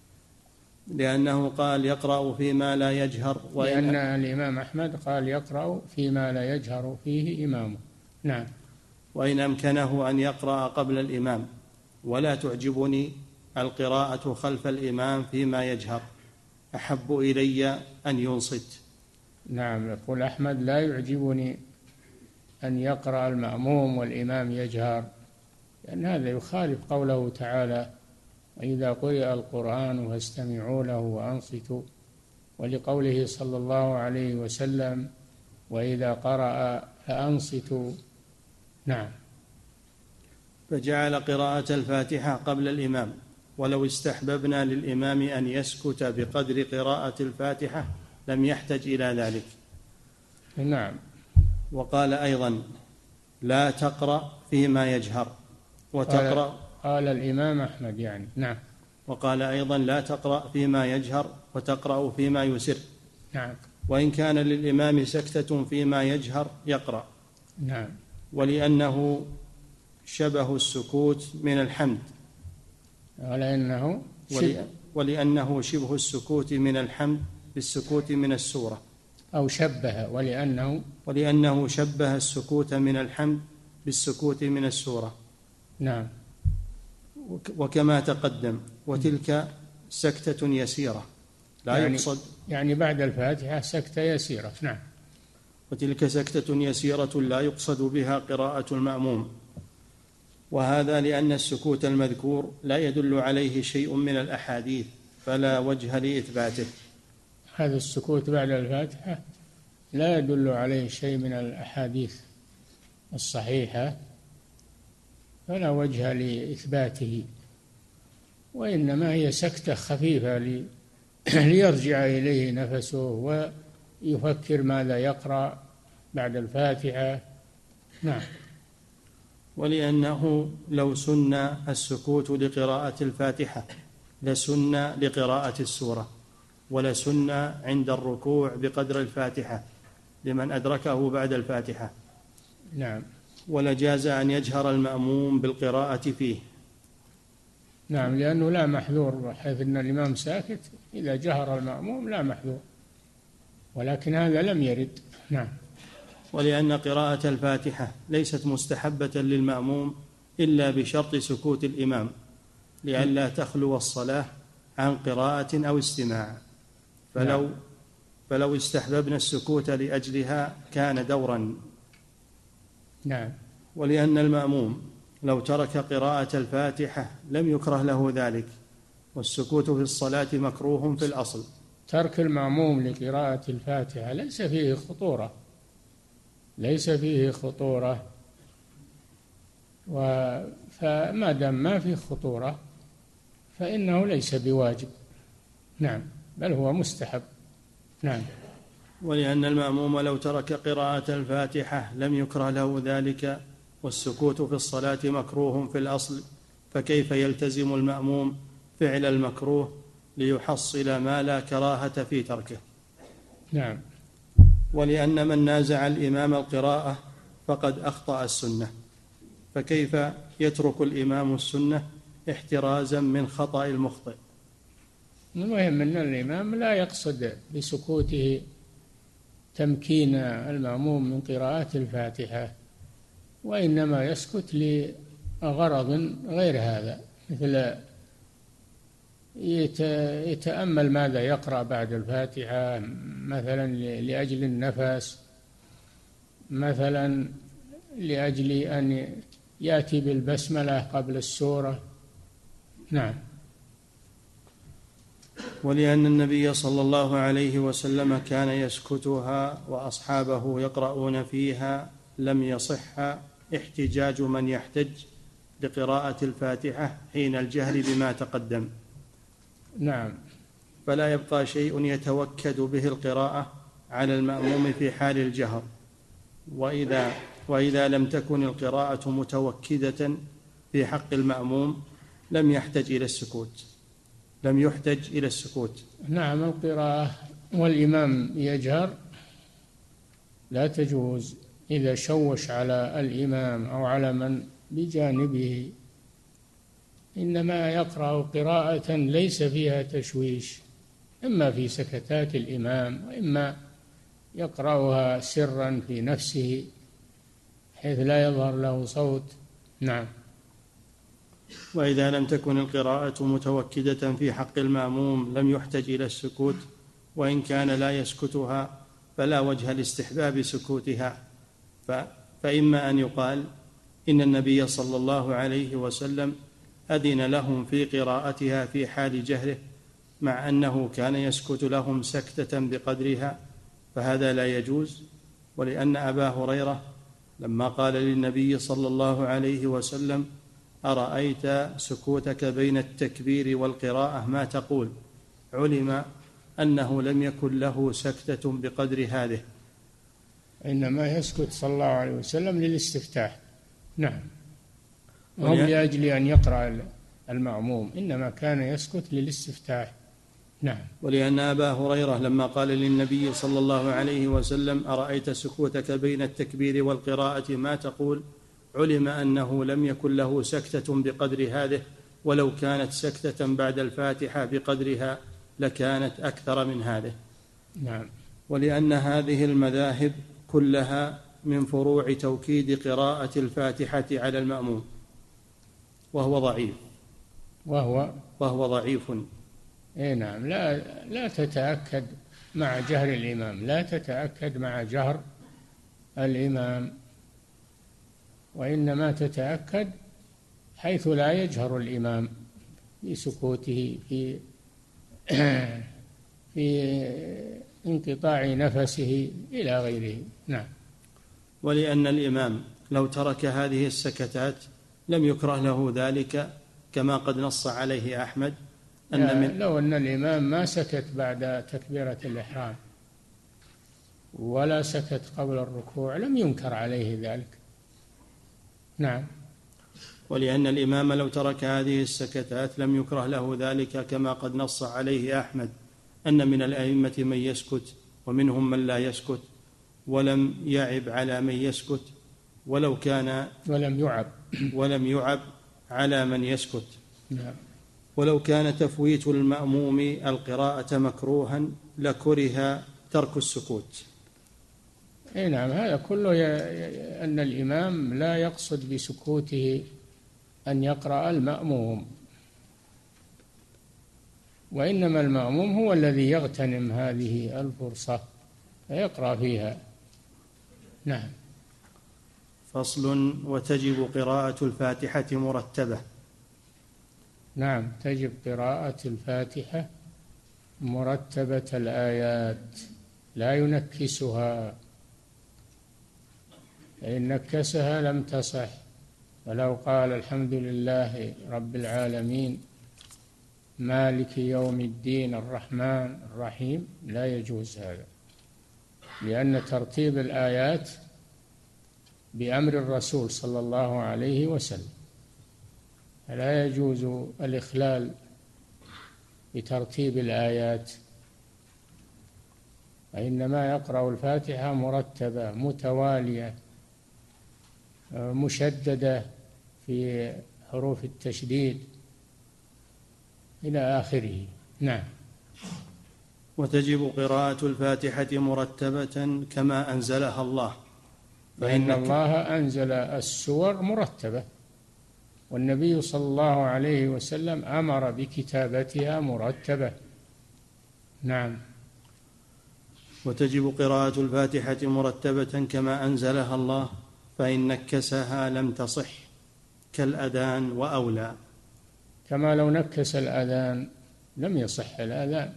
لأنه قال يقرأ فيما لا يجهر،
لأن الإمام أحمد قال يقرأ فيما لا يجهر فيه إمامه. نعم.
وإن أمكنه أن يقرأ قبل الإمام، ولا تعجبني القراءة خلف الإمام فيما يجهر، أحب إلي أن ينصت.
نعم. يقول أحمد لا يعجبني أن يقرأ المأموم والإمام يجهر، لأن هذا يخالف قوله تعالى وإذا قرئ القرآن فاستمعوا له وأنصتوا، ولقوله صلى الله عليه وسلم وإذا قرأ فأنصتوا. نعم.
فجعل قراءة الفاتحة قبل الإمام، ولو استحببنا للإمام أن يسكت بقدر قراءة الفاتحة لم يحتج إلى ذلك.
نعم.
وقال أيضا لا تقرأ فيما يجهر وتقرأ.
قال الإمام أحمد يعني. نعم.
وقال أيضا لا تقرأ فيما يجهر وتقرأ فيما يسر.
نعم.
وإن كان للإمام سكتة فيما يجهر يقرأ.
نعم.
ولأنه شبه السكوت من الحمد. ولأنه شبه السكوت من الحمد بالسكوت من السورة،
أو شبه،
ولأنه شبه السكوت من الحمد بالسكوت من السورة.
نعم.
وكما تقدم، وتلك سكتة يسيرة لا يقصد،
يعني بعد الفاتحة سكتة يسيرة. نعم.
وتلك سكتة يسيرة لا يقصد بها قراءة المأموم، وهذا لأن السكوت المذكور لا يدل عليه شيء من الأحاديث فلا وجه لإثباته.
هذا السكوت بعد الفاتحة لا يدل عليه شيء من الأحاديث الصحيحة فلا وجه لإثباته، وإنما هي سكتة خفيفة ليرجع إليه نفسه ويفكر ماذا يقرأ بعد الفاتحة. نعم.
ولأنه لو سن السكوت لقراءة الفاتحة لسن لقراءة السورة، ولسن عند الركوع بقدر الفاتحة لمن أدركه بعد الفاتحة.
نعم.
ولجاز أن يجهر المأموم بالقراءة فيه.
نعم، لأنه لا محذور، حيث أن الإمام ساكت إذا جهر المأموم لا محذور، ولكن هذا لم يرد. نعم.
ولأن قراءة الفاتحة ليست مستحبة للمأموم إلا بشرط سكوت الإمام لئلا تخلو الصلاة عن قراءة أو استماع، فلو استحببنا السكوت لأجلها كان دورا.
نعم.
ولأن المأموم لو ترك قراءة الفاتحة لم يكره له ذلك، والسكوت في الصلاة مكروه في الأصل.
ترك المأموم لقراءة الفاتحة ليس فيه خطورة، فما دام ما فيه خطورة فإنه ليس بواجب. نعم، بل هو مستحب. نعم.
ولأن المأموم لو ترك قراءة الفاتحة لم يكره له ذلك، والسكوت في الصلاة مكروه في الأصل، فكيف يلتزم المأموم فعل المكروه ليحصل ما لا كراهة في تركه؟
نعم.
ولأن من نازع الإمام القراءة فقد أخطأ السنة، فكيف يترك الإمام السنة احترازا من خطأ المخطئ؟
المهم أن الإمام لا يقصد بسكوته تمكين المأموم من قراءة الفاتحة، وإنما يسكت لغرض غير هذا، مثل يتأمل ماذا يقرأ بعد الفاتحة، مثلا لأجل النفس، مثلا لأجل أن يأتي بالبسملة قبل السورة. نعم.
ولأن النبي صلى الله عليه وسلم كان يسكتها وأصحابه يقرؤون فيها لم يصح احتجاج من يحتج لقراءة الفاتحة حين الجهر بما تقدم.
نعم.
فلا يبقى شيء يتوكد به القراءة على المأموم في حال الجهر، وإذا لم تكن القراءة متوكدة في حق المأموم لم يحتج إلى السكوت.
نعم. القراءة والإمام يجهر لا تجوز إذا شوش على الإمام أو على من بجانبه، إنما يقرأ قراءة ليس فيها تشويش، إما في سكتات الإمام وإما يقرأها سرا في نفسه حيث لا يظهر له صوت. نعم.
وإذا لم تكن القراءة متوكدة في حق المأموم لم يحتج إلى السكوت، وإن كان لا يسكتها فلا وجه لاستحباب سكوتها، فإما أن يقال إن النبي صلى الله عليه وسلم أذن لهم في قراءتها في حال جهره، مع أنه كان يسكت لهم سكتة بقدرها، فهذا لا يجوز. ولأن أبا هريرة لما قال للنبي صلى الله عليه وسلم أرأيت سكوتك بين التكبير والقراءة ما تقول، علم أنه لم يكن له سكتة بقدر هذه،
إنما يسكت صلى الله عليه وسلم للاستفتاح. نعم. هم لأجل أن يقرأ المأموم، إنما كان يسكت للاستفتاح. نعم.
ولأن أبا هريرة لما قال للنبي صلى الله عليه وسلم أرأيت سكوتك بين التكبير والقراءة ما تقول، علم أنه لم يكن له سكتة بقدر هذه، ولو كانت سكتة بعد الفاتحة بقدرها لكانت أكثر من هذه.
نعم.
ولأن هذه المذاهب كلها من فروع توكيد قراءة الفاتحة على المأموم، وهو ضعيف. وهو ضعيف.
نعم. لا تتأكد مع جهر الإمام، لا تتأكد مع جهر الإمام، وإنما تتأكد حيث لا يجهر الإمام في سكوته، في انقطاع نفسه إلى غيره. نعم.
ولأن الإمام لو ترك هذه السكتات لم يكره له ذلك، كما قد نص عليه أحمد
لو أن الإمام ما سكت بعد تكبيرة الإحرام ولا سكت قبل الركوع لم ينكر عليه ذلك. نعم.
ولأن الإمام لو ترك هذه السكتات لم يكره له ذلك، كما قد نص عليه أحمد أن من الأئمة من يسكت ومنهم من لا يسكت، ولم يعب على من يسكت ولم يعب على من يسكت.
نعم.
ولو كان تفويت المأموم القراءة مكروها لكره ترك السكوت.
نعم. هذا كله أن الإمام لا يقصد بسكوته أن يقرأ المأموم، وإنما المأموم هو الذي يغتنم هذه الفرصة فيقرأ فيها. نعم.
فصل. وتجب قراءة الفاتحة مرتبة.
نعم، تجب قراءة الفاتحة مرتبة الآيات، لا ينكسها، فإن نكسها لم تصح. ولو قال الحمد لله رب العالمين مالك يوم الدين الرحمن الرحيم لا يجوز هذا، لأن ترتيب الآيات بأمر الرسول صلى الله عليه وسلم، فلا يجوز الإخلال بترتيب الآيات، وإنما يقرأ الفاتحة مرتبة متوالية مشددة في حروف التشديد إلى آخره. نعم.
وتجب قراءة الفاتحة مرتبة كما أنزلها الله،
فإن الله أنزل السور مرتبة، والنبي صلى الله عليه وسلم أمر بكتابتها مرتبة. نعم.
وتجب قراءة الفاتحة مرتبة كما أنزلها الله، فإن نكسها لم تصح كالأذان وأولى.
كما لو نكس الأذان لم يصح الأذان،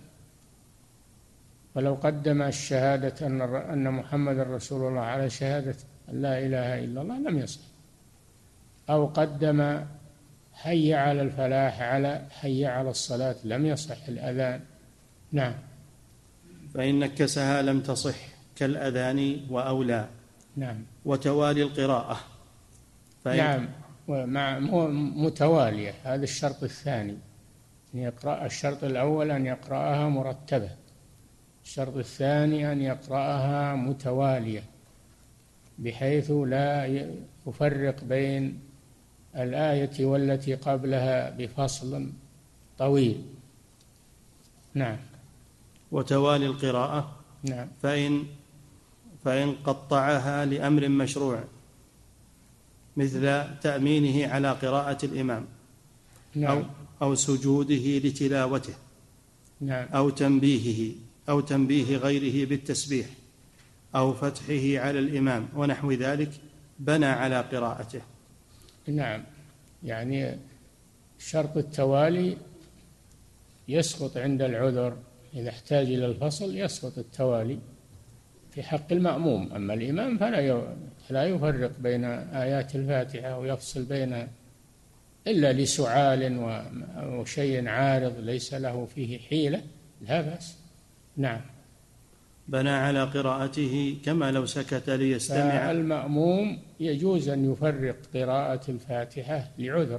ولو قدم الشهادة أن محمد رسول الله على شهادة أن لا إله إلا الله لم يصح، أو قدم حي على الفلاح على حي على الصلاة لم يصح الأذان. نعم.
فإن نكسها لم تصح كالأذان وأولى.
نعم.
وتوالي القراءة.
نعم، متوالية، هذا الشرط الثاني، أن يقرأ. الشرط الأول أن يقرأها مرتبة، الشرط الثاني أن يقرأها متوالية بحيث لا يفرق بين الآية والتي قبلها بفصل طويل. نعم.
وتوالي القراءة.
نعم.
فإن قطعها لأمر مشروع مثل تأمينه على قراءة الإمام.
نعم.
أو سجوده لتلاوته.
نعم.
أو تنبيه غيره بالتسبيح، أو فتحه على الإمام ونحو ذلك، بنى على قراءته.
نعم. يعني شرط التوالي يسقط عند العذر، إذا احتاج إلى الفصل يسقط التوالي في حق المأموم. أما الإمام فلا يفرق بين آيات الفاتحة ويفصل بينها إلا لسعال أو شيء عارض ليس له فيه حيلة، لا بأس. نعم.
بنى على قراءته كما لو سكت ليستمع.
المأموم يجوز أن يفرق قراءة الفاتحة لعذر،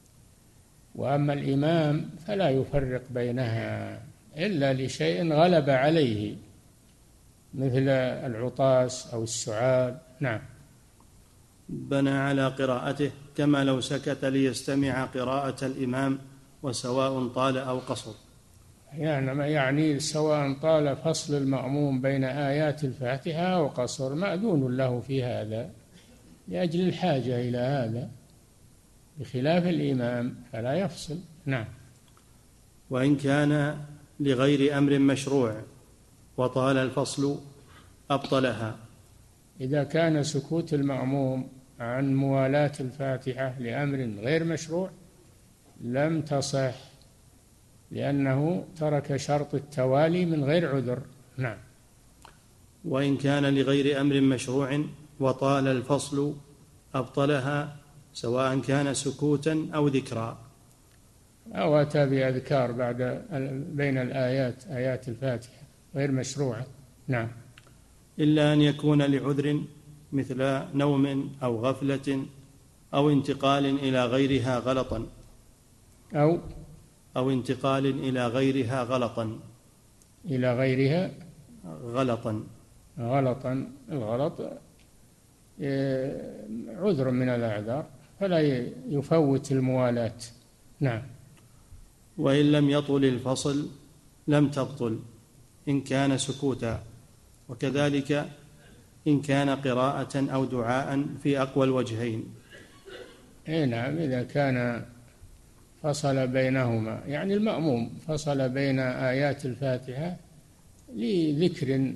وأما الإمام فلا يفرق بينها إلا لشيء غلب عليه مثل العطاس أو السعال. نعم.
بنى على قراءته كما لو سكت ليستمع قراءة الإمام وسواء طال أو قصر.
يعني سواء طال فصل المأموم بين آيات الفاتحة أو قصر مأذون له في هذا لأجل الحاجة إلى هذا، بخلاف الإمام فلا يفصل. نعم.
وإن كان لغير أمر مشروع وطال الفصل أبطلها.
إذا كان سكوت المأموم عن موالاة الفاتحة لأمر غير مشروع لم تصح، لأنه ترك شرط التوالي من غير عذر. نعم.
وإن كان لغير أمر مشروع وطال الفصل أبطلها، سواء كان سكوتا أو ذكرا،
أو أتى بأذكار بين الآيات، آيات الفاتحة غير مشروعة. نعم.
إلا أن يكون لعذر مثل نوم أو غفلة أو انتقال إلى غيرها غلطا أو انتقال إلى غيرها غلطا.
إلى غيرها
غلطا.
الغلط عذر من الأعذار فلا يفوت الموالاة. نعم.
وإن لم يطل الفصل لم تبطل إن كان سكوتا، وكذلك إن كان قراءة أو دعاء في أقوى الوجهين.
نعم. إذا كان فصل بينهما، يعني المأموم فصل بين آيات الفاتحة لذكر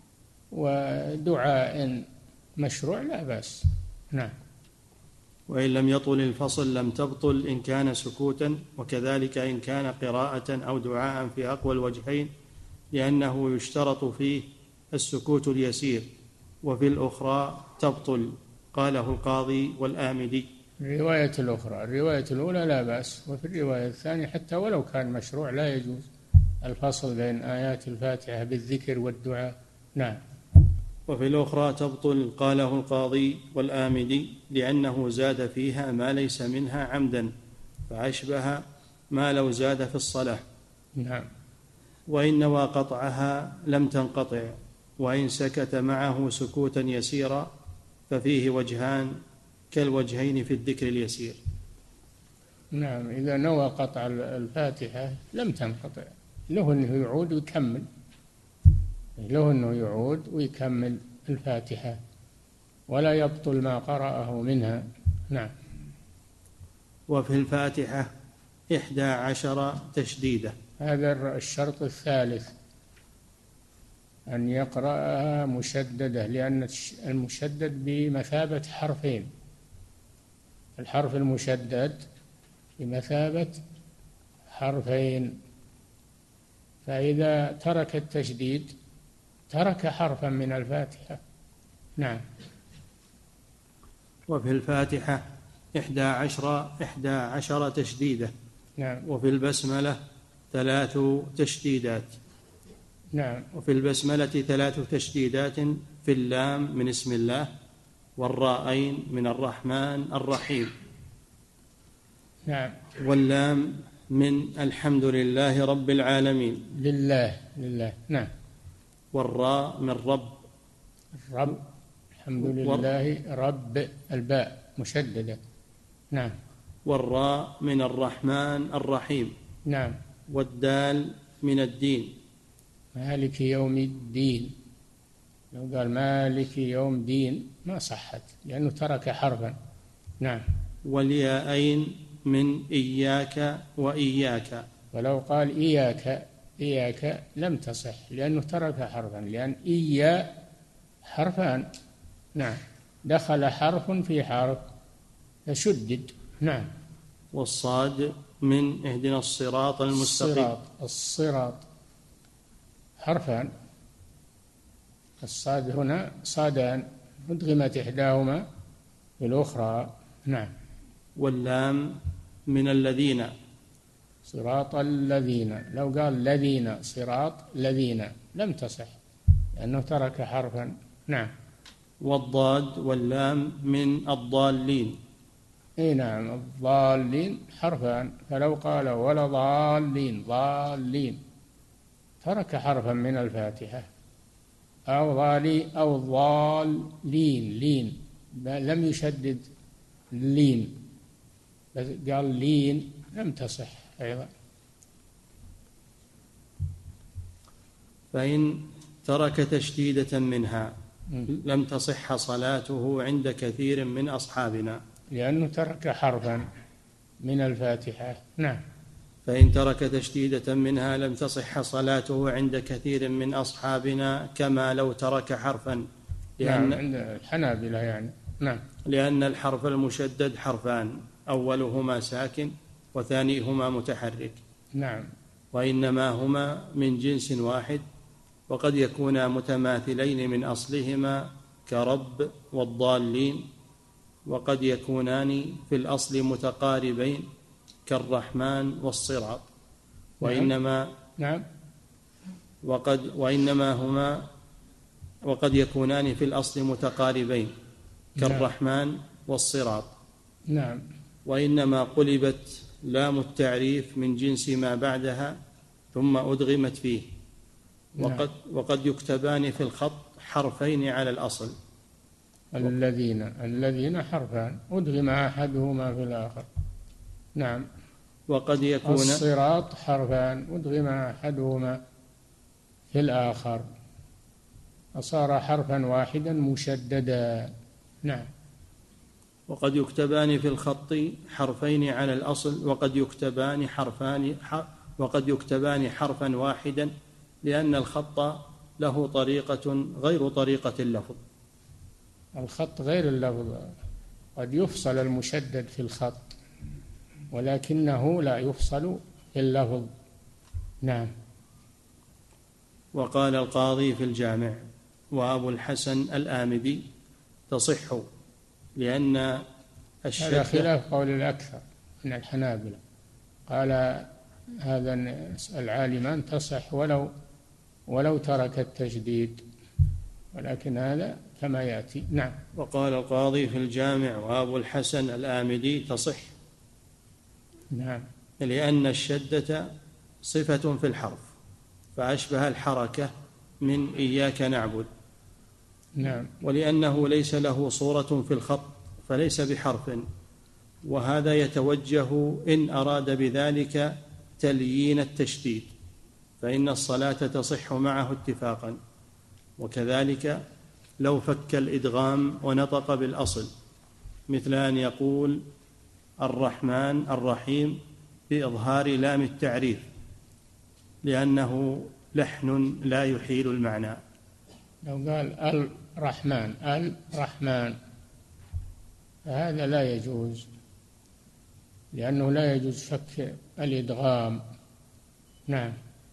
ودعاء مشروع لا بأس. نعم.
وإن لم يطل الفصل لم تبطل إن كان سكوتا، وكذلك إن كان قراءة أو دعاء في أقوى الوجهين، لأنه يشترط فيه السكوت اليسير، وفي الأخرى تبطل، قاله القاضي والآمدي.
الرواية الأولى لا بأس، وفي الرواية الثانية حتى ولو كان مشروع لا يجوز الفصل بين آيات الفاتحة بالذكر والدعاء. نعم.
وفي الأخرى تبطل، قاله القاضي والآمدي، لأنه زاد فيها ما ليس منها عمدا، فأشبه ما لو زاد في الصلاة.
نعم.
وإن نوى قطعها لم تنقطع، وإن سكت معه سكوتا يسيرا ففيه وجهان كالوجهين في الذكر اليسير.
نعم. إذا نوى قطع الفاتحة لم تنقطع، له أنه يعود ويكمل الفاتحة ولا يبطل ما قرأه منها. نعم.
وفي الفاتحة 11 تشديدة.
هذا الشرط الثالث، أن يقرأها مشددة، لأن المشدد بمثابة حرفين، الحرف المشدد بمثابة حرفين، فإذا ترك التشديد ترك حرفا من الفاتحة. نعم.
وفي الفاتحة 11 تشديدة.
نعم.
وفي البسملة 3 تشديدات.
نعم.
وفي البسملة 3 تشديدات في اللام من اسم الله، والراءين من الرحمن الرحيم.
نعم.
واللام من الحمد لله رب العالمين.
لله. نعم.
والراء من رب.
الحمد لله رب، الباء مشددة. نعم.
والراء من الرحمن الرحيم.
نعم.
والدال من الدين.
مالك يوم الدين، لو قال مالك يوم دين ما صحت لأنه ترك حرفا. نعم.
والياءين من إياك وإياك،
ولو قال إياك لم تصح لأنه ترك حرفا، لأن إياء حرفان. نعم. دخل حرف في حرف فشدد. نعم.
والصاد من اهدنا الصراط المستقيم.
الصراط حرفان، الصاد هنا صادان أدغمت إحداهما بالأخرى. نعم.
واللام من الذين.
صراط الذين، لو قال الذين صراط الذين لم تصح لأنه ترك حرفا. نعم.
والضاد واللام من الضالين.
نعم. الضالين حرفان، فلو قال ولا ضالين ترك حرفا من الفاتحة. أو ضالين لم يشدد لين، قال لين لم تصح أيضا.
فإن ترك تشديدة منها لم تصح صلاته عند كثير من أصحابنا،
لأنه ترك حرفا من الفاتحة. نعم.
فإن ترك تشديدة منها لم تصح صلاته عند كثير من أصحابنا كما لو ترك حرفا،
نعم، عند الحنابلة يعني. نعم.
لأن الحرف المشدد حرفان، أولهما ساكن وثانيهما متحرك.
نعم.
وإنما هما من جنس واحد، وقد يكونا متماثلين من أصلهما كرب والضالين، وقد يكونان في الأصل متقاربين كالرحمن والصراط.
نعم.
وقد يكونان في الأصل متقاربين كالرحمن والصراط.
نعم.
وإنما قلبت لام التعريف من جنس ما بعدها ثم أدغمت فيه. وقد يكتبان في الخط حرفين على الأصل.
الذين حرفان أدغم أحدهما في الآخر. نعم.
وقد يكون
الصراط حرفان أدغم أحدهما في الآخر فصار حرفا واحدا مشددا. نعم.
وقد يكتبان في الخط حرفين على الأصل، وقد يكتبان حرفا واحدا، لأن الخط له طريقة غير طريقة اللفظ.
الخط غير اللفظ، قد يفصل المشدد في الخط ولكنه لا يفصل في اللفظ. نعم.
وقال القاضي في الجامع وأبو الحسن الآمدي تصح، لأن
هذا خلاف قول الأكثر من الحنابلة. قال هذا العالمان تصح ولو ترك التشديد، ولكن هذا كما يأتي. نعم.
وقال القاضي في الجامع وأبو الحسن الآمدي تصح.
نعم.
لأن الشدة صفة في الحرف فأشبه الحركة من إياك نعبد.
نعم.
ولأنه ليس له صورة في الخط فليس بحرف، وهذا يتوجه إن أراد بذلك تليين التشديد، فإن الصلاة تصح معه اتفاقا. وكذلك لو فك الإدغام ونطق بالأصل، مثل أن يقول الرحمن الرحيم بإظهار لام التعريف، لأنه لحن لا يحيل المعنى.
لو قال الرحمن فهذا لا يجوز، لأنه لا يجوز فك الإدغام. نعم.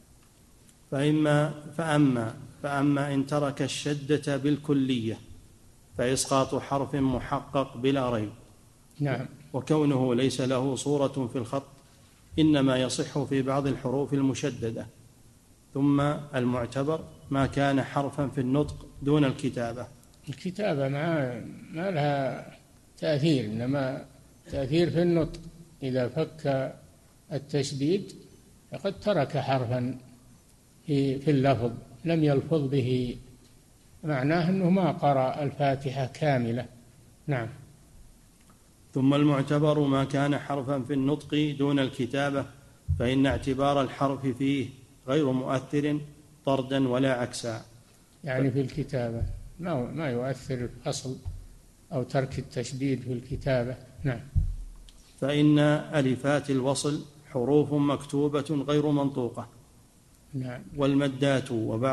فأما إن ترك الشدة بالكلية فإسقاط حرف محقق بلا ريب.
نعم.
وكونه ليس له صورة في الخط إنما يصح في بعض الحروف المشددة. ثم المعتبر ما كان حرفا في النطق دون الكتابة.
الكتابة ما لها تأثير، إنما تأثير في النطق. إذا فك التشديد فقد ترك حرفا في اللفظ لم يلفظ به، معناه أنه ما قرأ الفاتحة كاملة. نعم.
ثم المعتبر ما كان حرفا في النطق دون الكتابة، فإن اعتبار الحرف فيه غير مؤثر طردا ولا عكسا.
يعني في الكتابة ما يؤثر الفصل أو ترك التشديد في الكتابة. نعم.
فإن ألفات الوصل حروف مكتوبة غير منطوقة.
نعم.
والمدات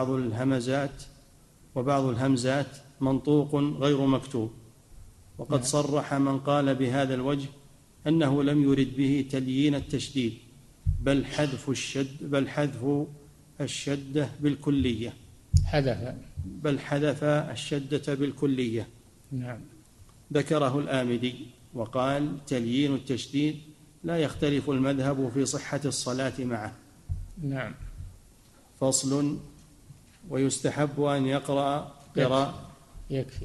وبعض الهمزات منطوق غير مكتوب. وقد
نعم.
صرح من قال بهذا الوجه أنه لم يرد به تليين التشديد، بل حذف الشدة بالكلية. حذف الشدة بالكلية.
نعم.
ذكره الآمدي وقال تليين التشديد لا يختلف المذهب في صحة الصلاة معه.
نعم.
فصل. ويستحب أن يقرأ قراءة.
يكفي.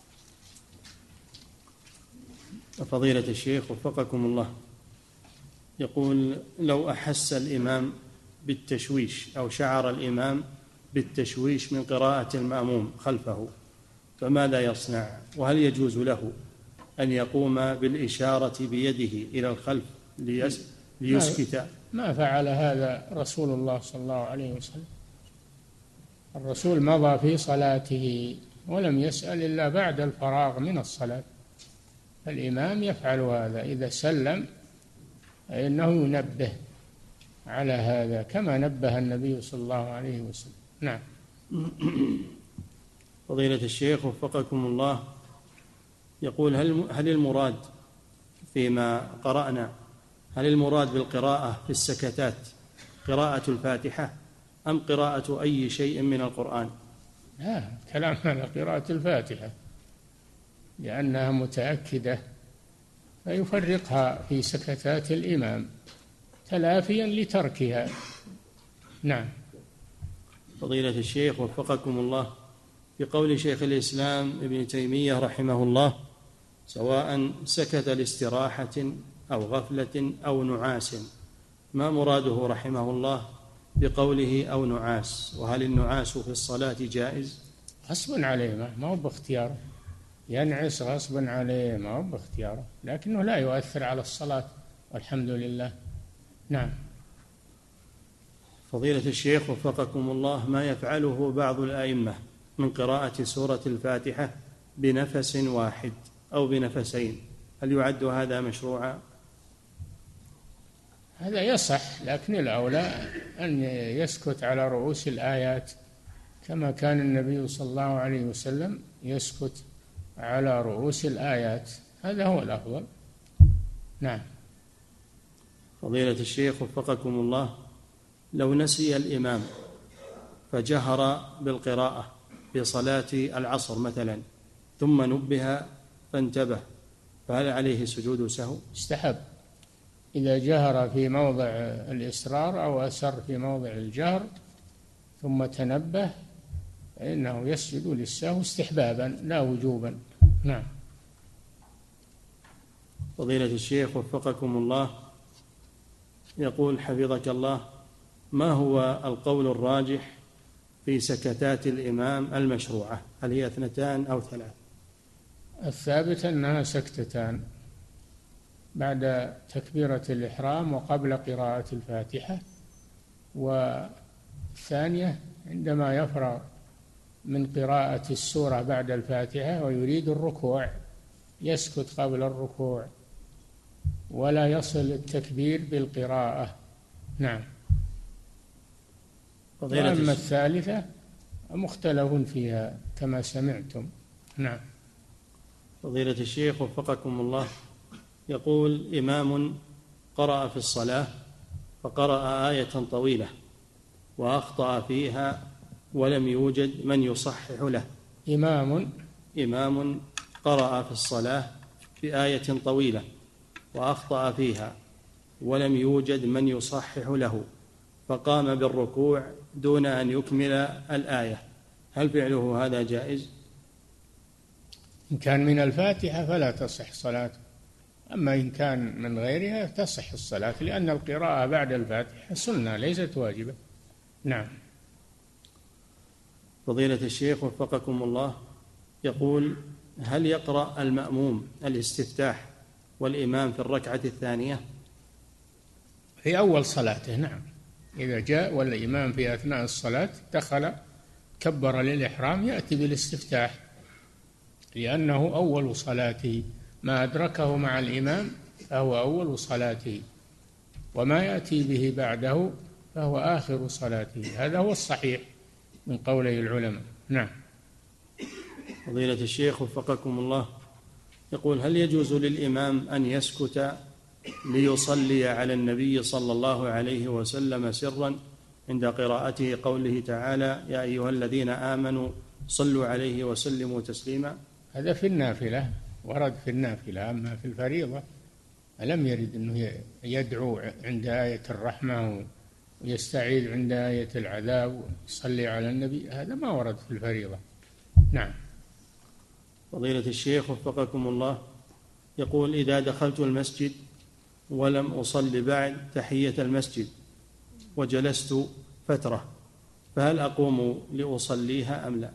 فضيلة الشيخ وفقكم الله، يقول: لو أحس الإمام بالتشويش أو شعر الإمام بالتشويش من قراءة المأموم خلفه فماذا يصنع؟ وهل يجوز له أن يقوم بالإشارة بيده إلى الخلف ليسكت؟
ما فعل هذا رسول الله صلى الله عليه وسلم. الرسول مضى في صلاته ولم يسأل إلا بعد الفراغ من الصلاة. الإمام يفعل هذا إذا سلم، فإنه ينبه على هذا كما نبه النبي صلى الله عليه وسلم. نعم.
فضيلة الشيخ وفقكم الله، يقول: هل المراد فيما قرأنا، هل المراد بالقراءة في السكتات قراءة الفاتحة أم قراءة أي شيء من القرآن؟
لا، كلام على قراءة الفاتحة لأنها متأكدة، فيفرقها في سكتات الإمام تلافيا لتركها. نعم.
فضيلة الشيخ وفقكم الله، بقول شيخ الإسلام ابن تيمية رحمه الله: سواء سكت لاستراحة أو غفلة أو نعاس، ما مراده رحمه الله بقوله أو نعاس؟ وهل النعاس في الصلاة جائز؟
غصبا عليه، ما هو باختياره، ينعس غصبا عليه ما هو باختياره، لكنه لا يؤثر على الصلاة والحمد لله. نعم.
فضيلة الشيخ وفقكم الله، ما يفعله بعض الأئمة من قراءة سورة الفاتحة بنفس واحد أو بنفسين، هل يعد هذا مشروعا؟
هذا يصح، لكن الأولى أن يسكت على رؤوس الآيات كما كان النبي صلى الله عليه وسلم يسكت على رؤوس الآيات، هذا هو الأفضل. نعم.
فضيلة الشيخ وفقكم الله، لو نسي الإمام فجهر بالقراءة في صلاة العصر مثلا ثم نبه فانتبه، فهل عليه سجود سهو؟
استحب إذا جهر في موضع الإسرار أو أسر في موضع الجهر ثم تنبه فإنه يسجد للسهو استحبابا لا وجوبا. نعم.
فضيلة الشيخ وفقكم الله، يقول حفظك الله: ما هو القول الراجح في سكتات الإمام المشروعة؟ هل هي 2 أو 3؟
الثابت أنها سكتتان بعد تكبيرة الإحرام وقبل قراءة الفاتحة، والثانية عندما يفرغ من قراءة السورة بعد الفاتحة ويريد الركوع يسكت قبل الركوع ولا يصل التكبير بالقراءة. نعم. وأما الثالثة مختلف فيها كما سمعتم. نعم.
فضيلة الشيخ وفقكم الله، يقول: إمام قرأ في الصلاة فقرأ آية طويلة وأخطأ فيها ولم يوجد من يصحح له. إمام قرأ في الصلاة في آية طويلة وأخطأ فيها ولم يوجد من يصحح له، فقام بالركوع دون أن يكمل الآية، هل فعله هذا جائز؟
إن كان من الفاتحة فلا تصح صلاته، أما إن كان من غيرها تصح الصلاة، لأن القراءة بعد الفاتحة سنة ليست واجبة. نعم.
فضيلة الشيخ وفقكم الله، يقول: هل يقرأ المأموم الاستفتاح والإمام في الركعة الثانية؟
في أول صلاته، نعم. إذا جاء والإمام في أثناء الصلاة دخل كبر للإحرام يأتي بالاستفتاح، لأنه أول صلاته، ما أدركه مع الإمام فهو أول صلاته، وما يأتي به بعده فهو آخر صلاته، هذا هو الصحيح من قولي العلماء. نعم.
فضيلة الشيخ وفقكم الله، يقول: هل يجوز للإمام أن يسكت ليصلي على النبي صلى الله عليه وسلم سرا عند قراءته قوله تعالى: يا أيها الذين آمنوا صلوا عليه وسلموا تسليما؟
هذا في النافلة، ورد في النافلة، أما في الفريضة ألم يرد أنه يدعو عند آية الرحمة ويستعيذ عند آية العذاب ويصلي على النبي، هذا ما ورد في الفريضة. نعم.
فضيلة الشيخ وفقكم الله، يقول: إذا دخلت المسجد ولم أصل بعد تحية المسجد وجلست فترة، فهل أقوم لأصليها أم لا؟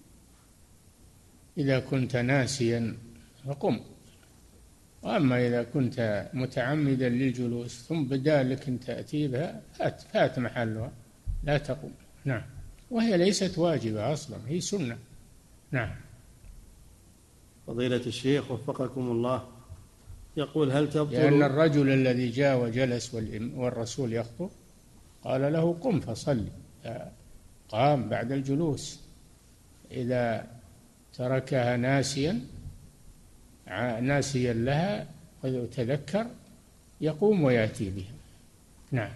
إذا كنت ناسيا فقم، وأما إذا كنت متعمدا للجلوس ثم بدا لك أن تأتي بها فات محلها، لا تقم. نعم. وهي ليست واجبة أصلا، هي سنة. نعم.
فضيلة الشيخ وفقكم الله، يقول هل تبطل؟
لأن الرجل الذي جاء وجلس والرسول يخطب قال له قم فصلي، قام بعد الجلوس. إذا تركها ناسيا لها وتذكر يقوم ويأتي بها. نعم.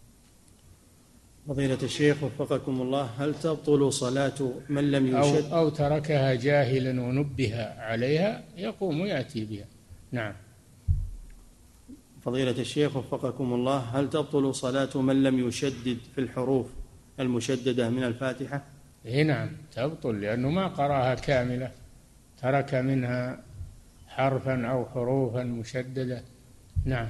فضيلة الشيخ وفقكم الله، هل تبطل صلاة من لم يشد
أو تركها جاهلا ونبه عليها يقوم ويأتي بها؟ نعم.
فضيلة الشيخ وفقكم الله، هل تبطل صلاة من لم يشدد في الحروف المشددة من الفاتحة؟
نعم تبطل، لأنه ما قرأها كاملة، ترك منها حرفا أو حروفا مشددة. نعم.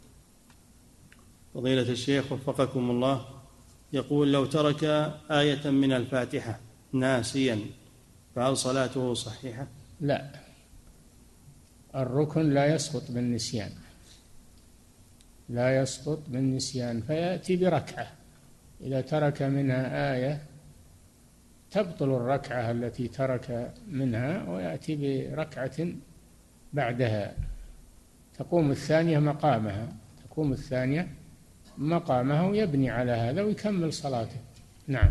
فضيلة الشيخ وفقكم الله، يقول لو ترك آية من الفاتحة ناسيا فهل صلاته صحيحة؟
لا، الركن لا يسقط بالنسيان، لا يسقط بالنسيان، فيأتي بركعة. إذا ترك منها آية تبطل الركعة التي ترك منها ويأتي بركعة بعدها، تقوم الثانية مقامها ويبني على هذا ويكمل صلاته. نعم.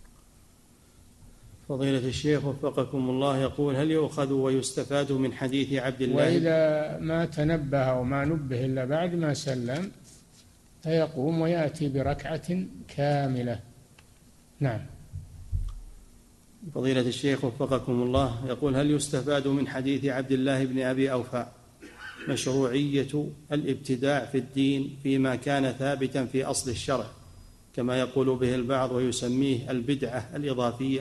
فضيلة الشيخ وفقكم الله، يقول هل يؤخذ ويستفاد من حديث عبد الله؟
وإذا ما تنبه وما نبه إلا بعد ما سلم فيقوم ويأتي بركعة كاملة. نعم.
فضيلة الشيخ وفقكم الله، يقول هل يستفاد من حديث عبد الله بن أبي أوفى مشروعية الابتداع في الدين فيما كان ثابتا في أصل الشرع كما يقول به البعض ويسميه البدعة الإضافية؟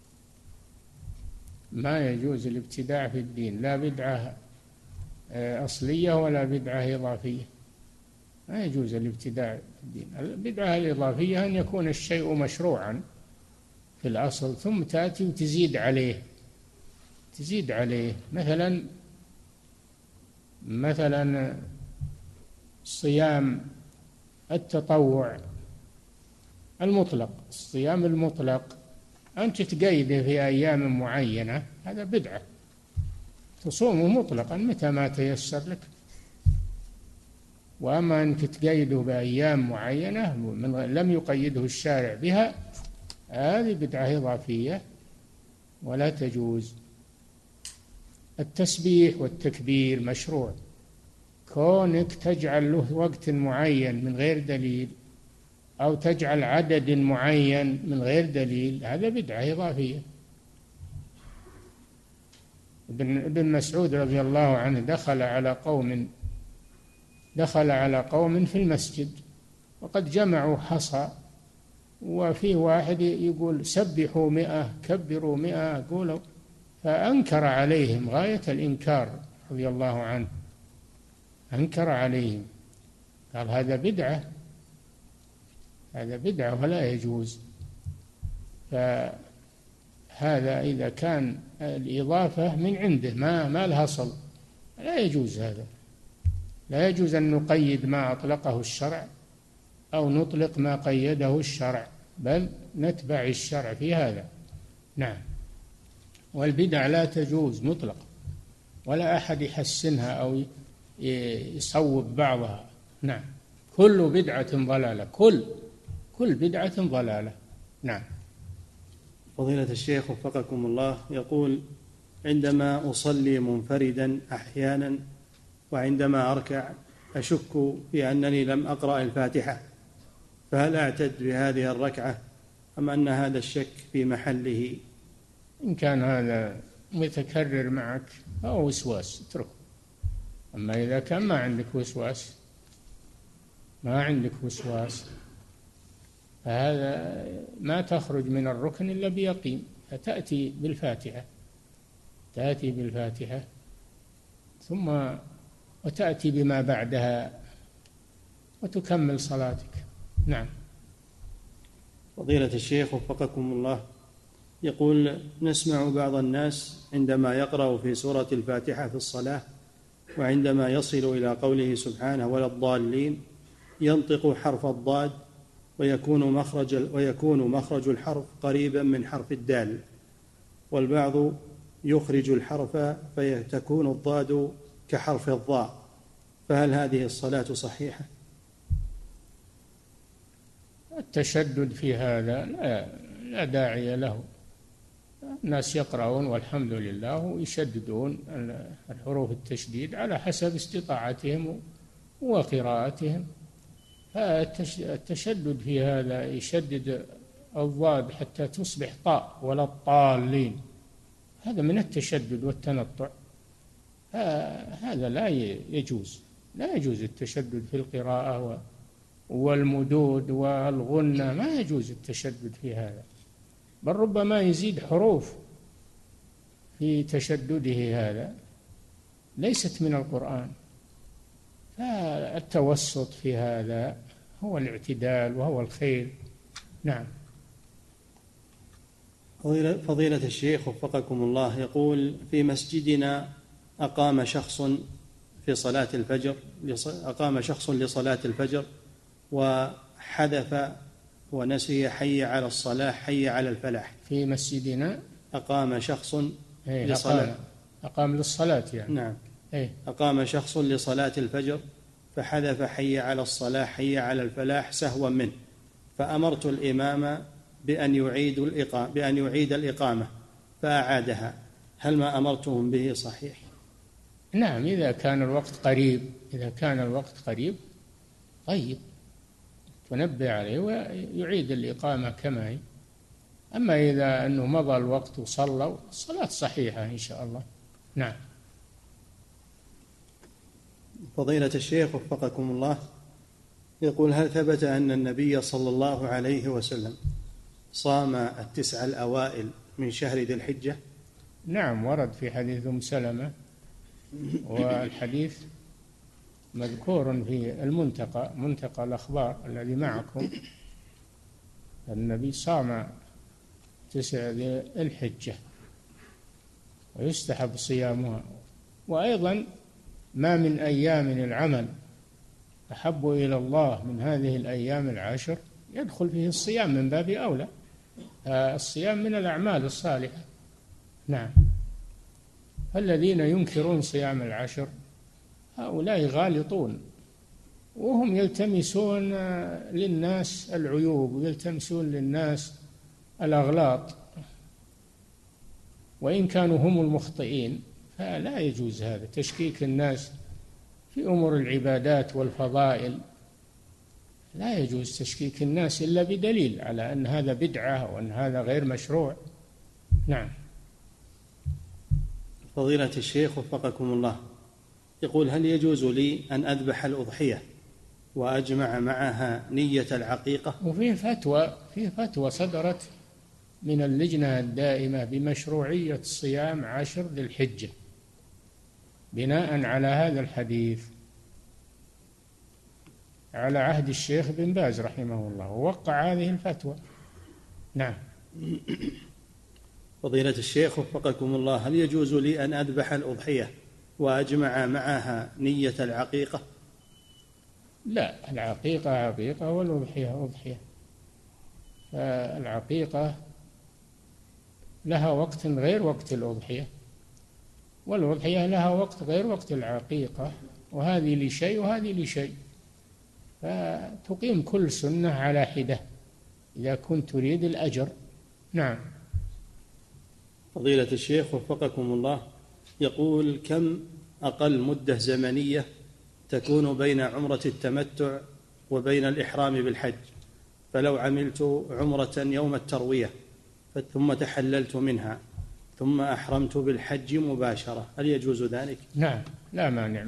ما يجوز الابتداع في الدين، لا بدعة أصلية ولا بدعة إضافية، ما يجوز الابتداع في الدين. البدعة الإضافية أن يكون الشيء مشروعا في الأصل ثم تأتي وتزيد عليه، مثلا صيام التطوع المطلق، الصيام المطلق أنت تقيده في أيام معينة، هذا بدعة، تصومه مطلقا متى ما تيسر لك. وأما أنك تقيده بأيام معينة لم يقيده الشارع بها، هذه بدعة إضافية ولا تجوز. التسبيح والتكبير مشروع، كونك تجعل له وقت معين من غير دليل أو تجعل عدد معين من غير دليل هذا بدعة إضافية. ابن مسعود رضي الله عنه دخل على قوم في المسجد وقد جمعوا حصى، وفي واحد يقول سبحوا 100 كبروا 100 قولوا، فأنكر عليهم غاية الإنكار رضي الله عنه، أنكر عليهم قال هذا بدعة ولا يجوز. فهذا إذا كان الإضافة من عنده ما لها صل لا يجوز، هذا لا يجوز أن نقيد ما أطلقه الشرع أو نطلق ما قيده الشرع، بل نتبع الشرع في هذا. نعم. والبدع لا تجوز مطلق، ولا أحد يحسنها أو يصوب بعضها. نعم. كل بدعة ضلالة، كل بدعة ضلالة. نعم.
فضيلة الشيخ وفقكم الله، يقول عندما أصلي منفردا أحيانا وعندما أركع أشك في أنني لم أقرأ الفاتحة، فهل أعتد بهذه الركعة أم أن هذا الشك في محله؟
إن كان هذا متكرر معك أو وسواس اتركه، أما إذا كان ما عندك وسواس فهذا ما تخرج من الركن إلا بيقين، فتأتي بالفاتحة ثم وتأتي بما بعدها وتكمل صلاتك. نعم.
فضيلة الشيخ وفقكم الله، يقول: نسمع بعض الناس عندما يقرأ في سورة الفاتحة في الصلاة وعندما يصل إلى قوله سبحانه ولا الضالين ينطق حرف الضاد ويكون مخرج الحرف قريبا من حرف الدال، والبعض يخرج الحرف فتكون الضاد كحرف الضاء، فهل هذه الصلاة صحيحة؟
التشدد في هذا لا داعي له. الناس يقرؤون والحمد لله ويشددون الحروف التشديد على حسب استطاعتهم وقراءتهم. فالتشدد في هذا يشدد الضاد حتى تصبح طاء ولا الضالين، هذا من التشدد والتنطع، هذا لا يجوز. لا يجوز التشدد في القراءة والمدود والغنة، ما يجوز التشدد في هذا، بل ربما يزيد حروف في تشدده، هذا ليست من القرآن. فالتوسط في هذا هو الاعتدال وهو الخير. نعم.
فضيلة الشيخ وفقكم الله، يقول: في مسجدنا أقام شخص لصلاة الفجر وحذف ونسي حي على الصلاة حي على الفلاح.
في مسجدنا
أقام شخص
أقام للصلاة يعني.
نعم. أقام شخص لصلاة الفجر فحذف حي على الصلاة حي على الفلاح سهوا منه، فأمرت الإمام بأن يعيد الإقامة فأعادها، هل ما أمرتهم به صحيح؟
نعم، إذا كان الوقت قريب طيب تنبه عليه ويعيد الإقامة كما هي. أما إذا أنه مضى الوقت وصلوا، الصلاة صحيحة إن شاء الله. نعم.
فضيلة الشيخ وفقكم الله، يقول: هل ثبت أن النبي صلى الله عليه وسلم صام 9 الأوائل من شهر ذي الحجة؟
نعم، ورد في حديث أم سلمة، والحديث مذكور في منتقى الأخبار الذي معكم. النبي صام 9 ذي الحجة ويستحب صيامها. وأيضا ما من أيام العمل أحب إلى الله من هذه الأيام 10 يدخل فيه الصيام من باب أولى. الصيام من الأعمال الصالحة. نعم. الذين ينكرون صيام 10 هؤلاء غالطون، وهم يلتمسون للناس العيوب ويلتمسون للناس الأغلاط، وإن كانوا هم المخطئين. فلا يجوز هذا تشكيك الناس في أمور العبادات والفضائل، لا يجوز تشكيك الناس إلا بدليل على أن هذا بدعة وأن هذا غير مشروع. نعم.
فضيلة الشيخ وفقكم الله، يقول: هل يجوز لي أن أذبح الأضحية وأجمع معها نية العقيقة؟
وفيه فتوى صدرت من اللجنة الدائمة بمشروعية صيام 10 ذي الحجة بناء على هذا الحديث على عهد الشيخ بن باز رحمه الله، ووقع هذه الفتوى. نعم.
فضيلة الشيخ وفقكم الله، هل يجوز لي أن أذبح الأضحية وأجمع معها نية العقيقة؟
لا، العقيقة عقيقة والأضحية أضحية. فالعقيقة لها وقت غير وقت الأضحية، والأضحية لها وقت غير وقت العقيقة، وهذه لشيء وهذه لشيء، فتقيم كل سنة على حدة إذا كنت تريد الأجر. نعم.
فضيلة الشيخ وفقكم الله، يقول: كم أقل مدة زمنية تكون بين عمرة التمتع وبين الإحرام بالحج؟ فلو عملت عمرة يوم التروية ثم تحللت منها ثم أحرمت بالحج مباشرة، هل يجوز ذلك؟
نعم، لا مانع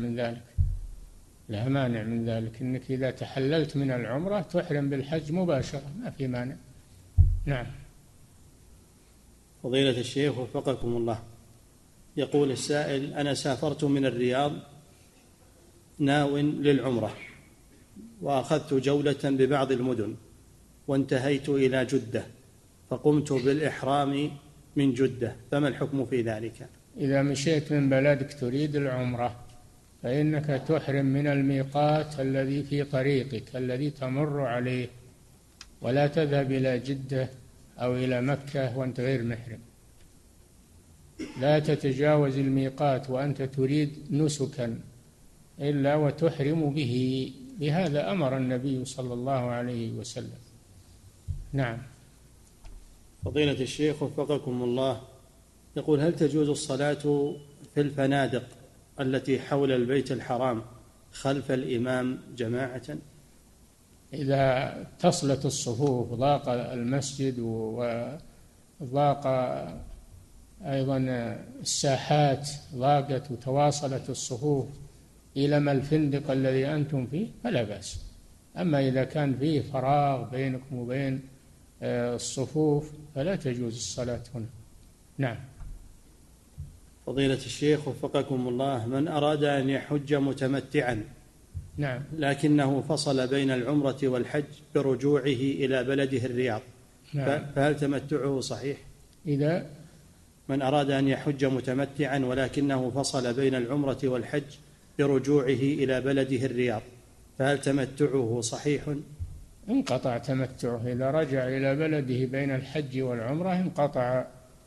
من ذلك، إنك إذا تحللت من العمرة تحرم بالحج مباشرة، ما في مانع. نعم.
فضيلة الشيخ وفقكم الله، يقول السائل: أنا سافرت من الرياض ناو للعمرة وأخذت جولة ببعض المدن وانتهيت إلى جدة فقمت بالإحرام من جدة، فما الحكم في ذلك؟
إذا مشيت من بلدك تريد العمرة فإنك تحرم من الميقات الذي في طريقك الذي تمر عليه، ولا تذهب إلى جدة أو إلى مكة وأنت غير محرم. لا تتجاوز الميقات وأنت تريد نسكا إلا وتحرم به، بهذا أمر النبي صلى الله عليه وسلم. نعم.
فضيلة الشيخ وفقكم الله، يقول: هل تجوز الصلاة في الفنادق التي حول البيت الحرام خلف الإمام جماعة؟
إذا اتصلت الصفوف ضاق المسجد وضاق أيضا الساحات، ضاقت وتواصلت الصفوف إلى ما الفندق الذي أنتم فيه فلا بأس. أما إذا كان فيه فراغ بينكم وبين الصفوف فلا تجوز الصلاة هنا. نعم.
فضيلة الشيخ وفقكم الله، من أراد أن يحج متمتعا
نعم
لكنه فصل بين العمرة والحج برجوعه إلى بلده الرياض،
نعم.
فهل تمتعه صحيح؟
إذا
من أراد أن يحج متمتعا ولكنه فصل بين العمرة والحج برجوعه إلى بلده الرياض، فهل تمتعه صحيح؟
انقطع تمتعه. إذا رجع إلى بلده بين الحج والعمرة انقطع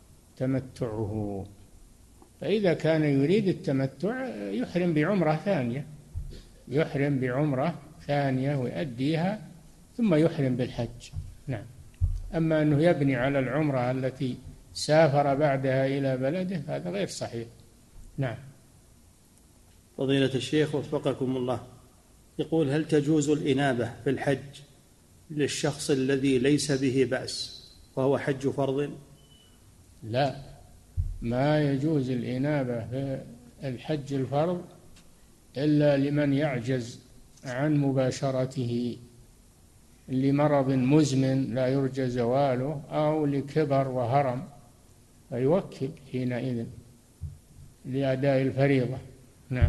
تمتعه. فإذا كان يريد التمتع يحرم بعمرة ثانية، يحرم بعمرة ثانية ويؤديها ثم يحرم بالحج. نعم. أما أنه يبني على العمرة التي سافر بعدها إلى بلده هذا غير صحيح. نعم.
فضيلة الشيخ وفقكم الله، يقول: هل تجوز الإنابة في الحج للشخص الذي ليس به بأس وهو حج فرض؟
لا، ما يجوز الإنابة في الحج الفرض إلا لمن يعجز عن مباشرته، لمرض مزمن لا يرجى زواله أو لكبر وهرم، فيوكل حينئذ لأداء الفريضة. نعم.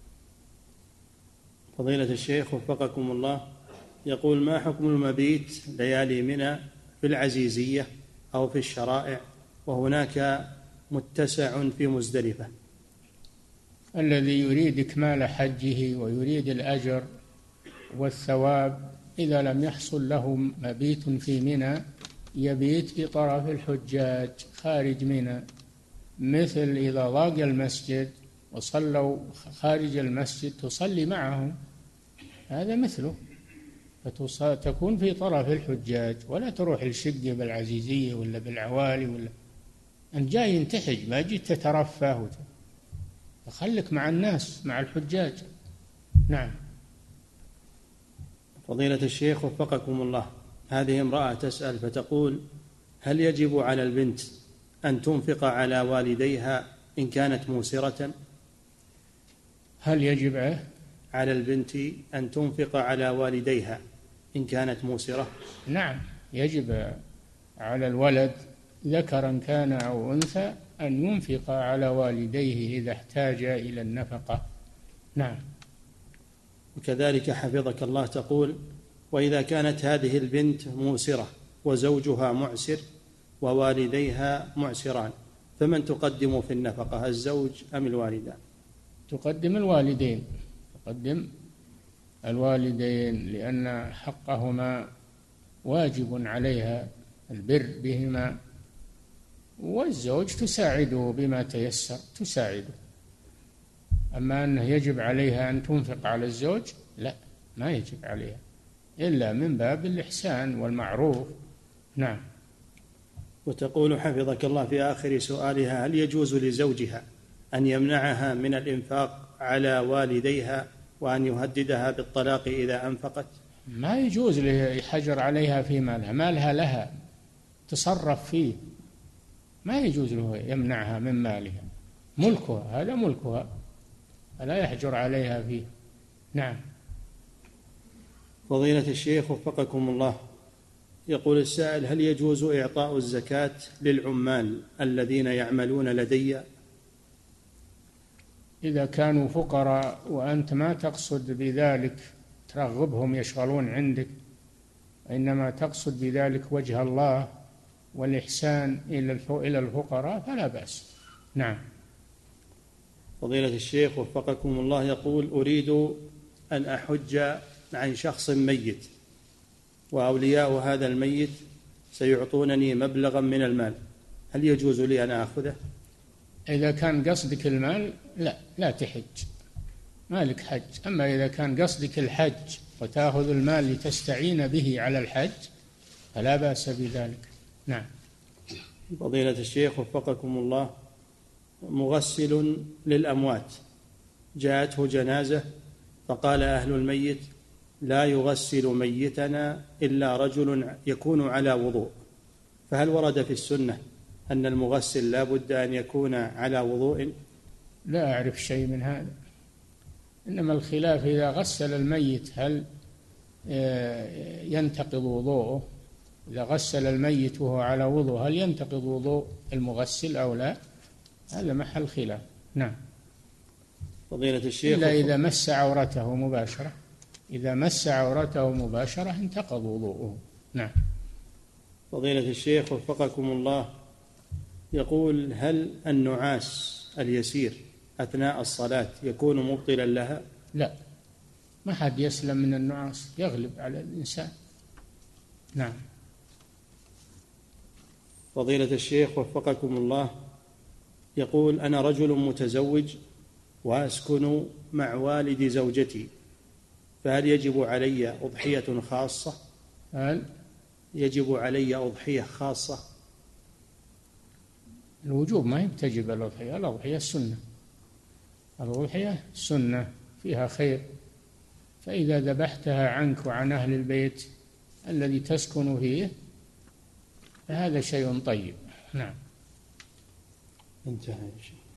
فضيلة الشيخ وفقكم الله، يقول: ما حكم المبيت ليالي منى في العزيزية أو في الشرائع وهناك متسع في مزدلفة؟
الذي يريد إكمال حجه ويريد الأجر والثواب إذا لم يحصل له مبيت في منى يبيت في طرف الحجاج خارج منى، مثل إذا ضاق المسجد وصلوا خارج المسجد تصلي معهم، هذا مثله، فتكون في طرف الحجاج ولا تروح الشقة بالعزيزية ولا بالعوالي، ولا أنت جاي تحج ما جيت تترفه، فخلك مع الناس مع الحجاج. نعم.
فضيلة الشيخ وفقكم الله، هذه امرأة تسأل فتقول: هل يجب على البنت أن تنفق على والديها إن كانت موسرة؟
هل يجب
على البنت أن تنفق على والديها إن كانت موسرة؟
نعم، يجب على الولد ذكرا كان أو أنثى أن ينفق على والديه إذا احتاج إلى النفقة. نعم.
وكذلك حفظك الله تقول: وإذا كانت هذه البنت موسرة وزوجها معسر ووالديها معسران فمن تقدم في النفقة، الزوج أم الوالدان؟
تقدم الوالدين، تقدم الوالدين لأن حقهما واجب عليها البر بهما، والزوج تساعده بما تيسر تساعده. أما أنه يجب عليها أن تنفق على الزوج لا، ما يجب عليها إلا من باب الإحسان والمعروف. نعم.
وتقول حفظك الله في آخر سؤالها: هل يجوز لزوجها أن يمنعها من الإنفاق على والديها وأن يهددها بالطلاق إذا أنفقت؟
ما يجوز لحجر عليها في مالها، مالها لها تصرف فيه، ما يجوز له يمنعها من مالها، ملكها، هذا ملكها، فلا يحجر عليها فيه. نعم.
فضيلة الشيخ وفقكم الله، يقول السائل: هل يجوز إعطاء الزكاة للعمال الذين يعملون لدي؟
إذا كانوا فقراء وأنت ما تقصد بذلك ترغبهم يشغلون عندك، وإنما تقصد بذلك وجه الله والإحسان إلى الفقراء فلا بأس. نعم.
فضيلة الشيخ وفقكم الله يقول: أريد أن أحج عن شخص ميت، وأولياء هذا الميت سيعطونني مبلغا من المال، هل يجوز لي أن آخذه؟
إذا كان قصدك المال لا تحج، ما لك حج. أما إذا كان قصدك الحج وتأخذ المال لتستعين به على الحج فلا بأس بذلك. نعم.
فضيلة الشيخ وفقكم الله، مغسل للأموات جاءته جنازة فقال أهل الميت: لا يغسل ميتنا إلا رجل يكون على وضوء، فهل ورد في السنة أن المغسل لا بد أن يكون على وضوء؟
لا أعرف شيء من هذا، إنما الخلاف إذا غسل الميت هل ينتقض وضوءه؟ إذا غسل الميت وهو على وضوء هل ينتقض وضوء المغسل أو لا؟ هذا محل خلاف. نعم.
فضيلة الشيخ
إلا إذا مس عورته مباشرة، إذا مس عورته مباشرة انتقض وضوءه. نعم.
فضيلة الشيخ وفقكم الله يقول: هل النعاس اليسير أثناء الصلاة يكون مبطلا لها؟
لا، ما حد يسلم من النعاس، يغلب على الإنسان. نعم.
فضيلة الشيخ وفقكم الله يقول: أنا رجل متزوج وأسكن مع والد زوجتي، فهل يجب علي أضحية خاصة؟
هل
يجب علي أضحية خاصة؟
الوجوب ما تجب الأضحية، الأضحية السنة، الأضحية سنة فيها خير، فإذا ذبحتها عنك وعن أهل البيت الذي تسكن فيه فهذا شيء طيب. نعم.
انتهى.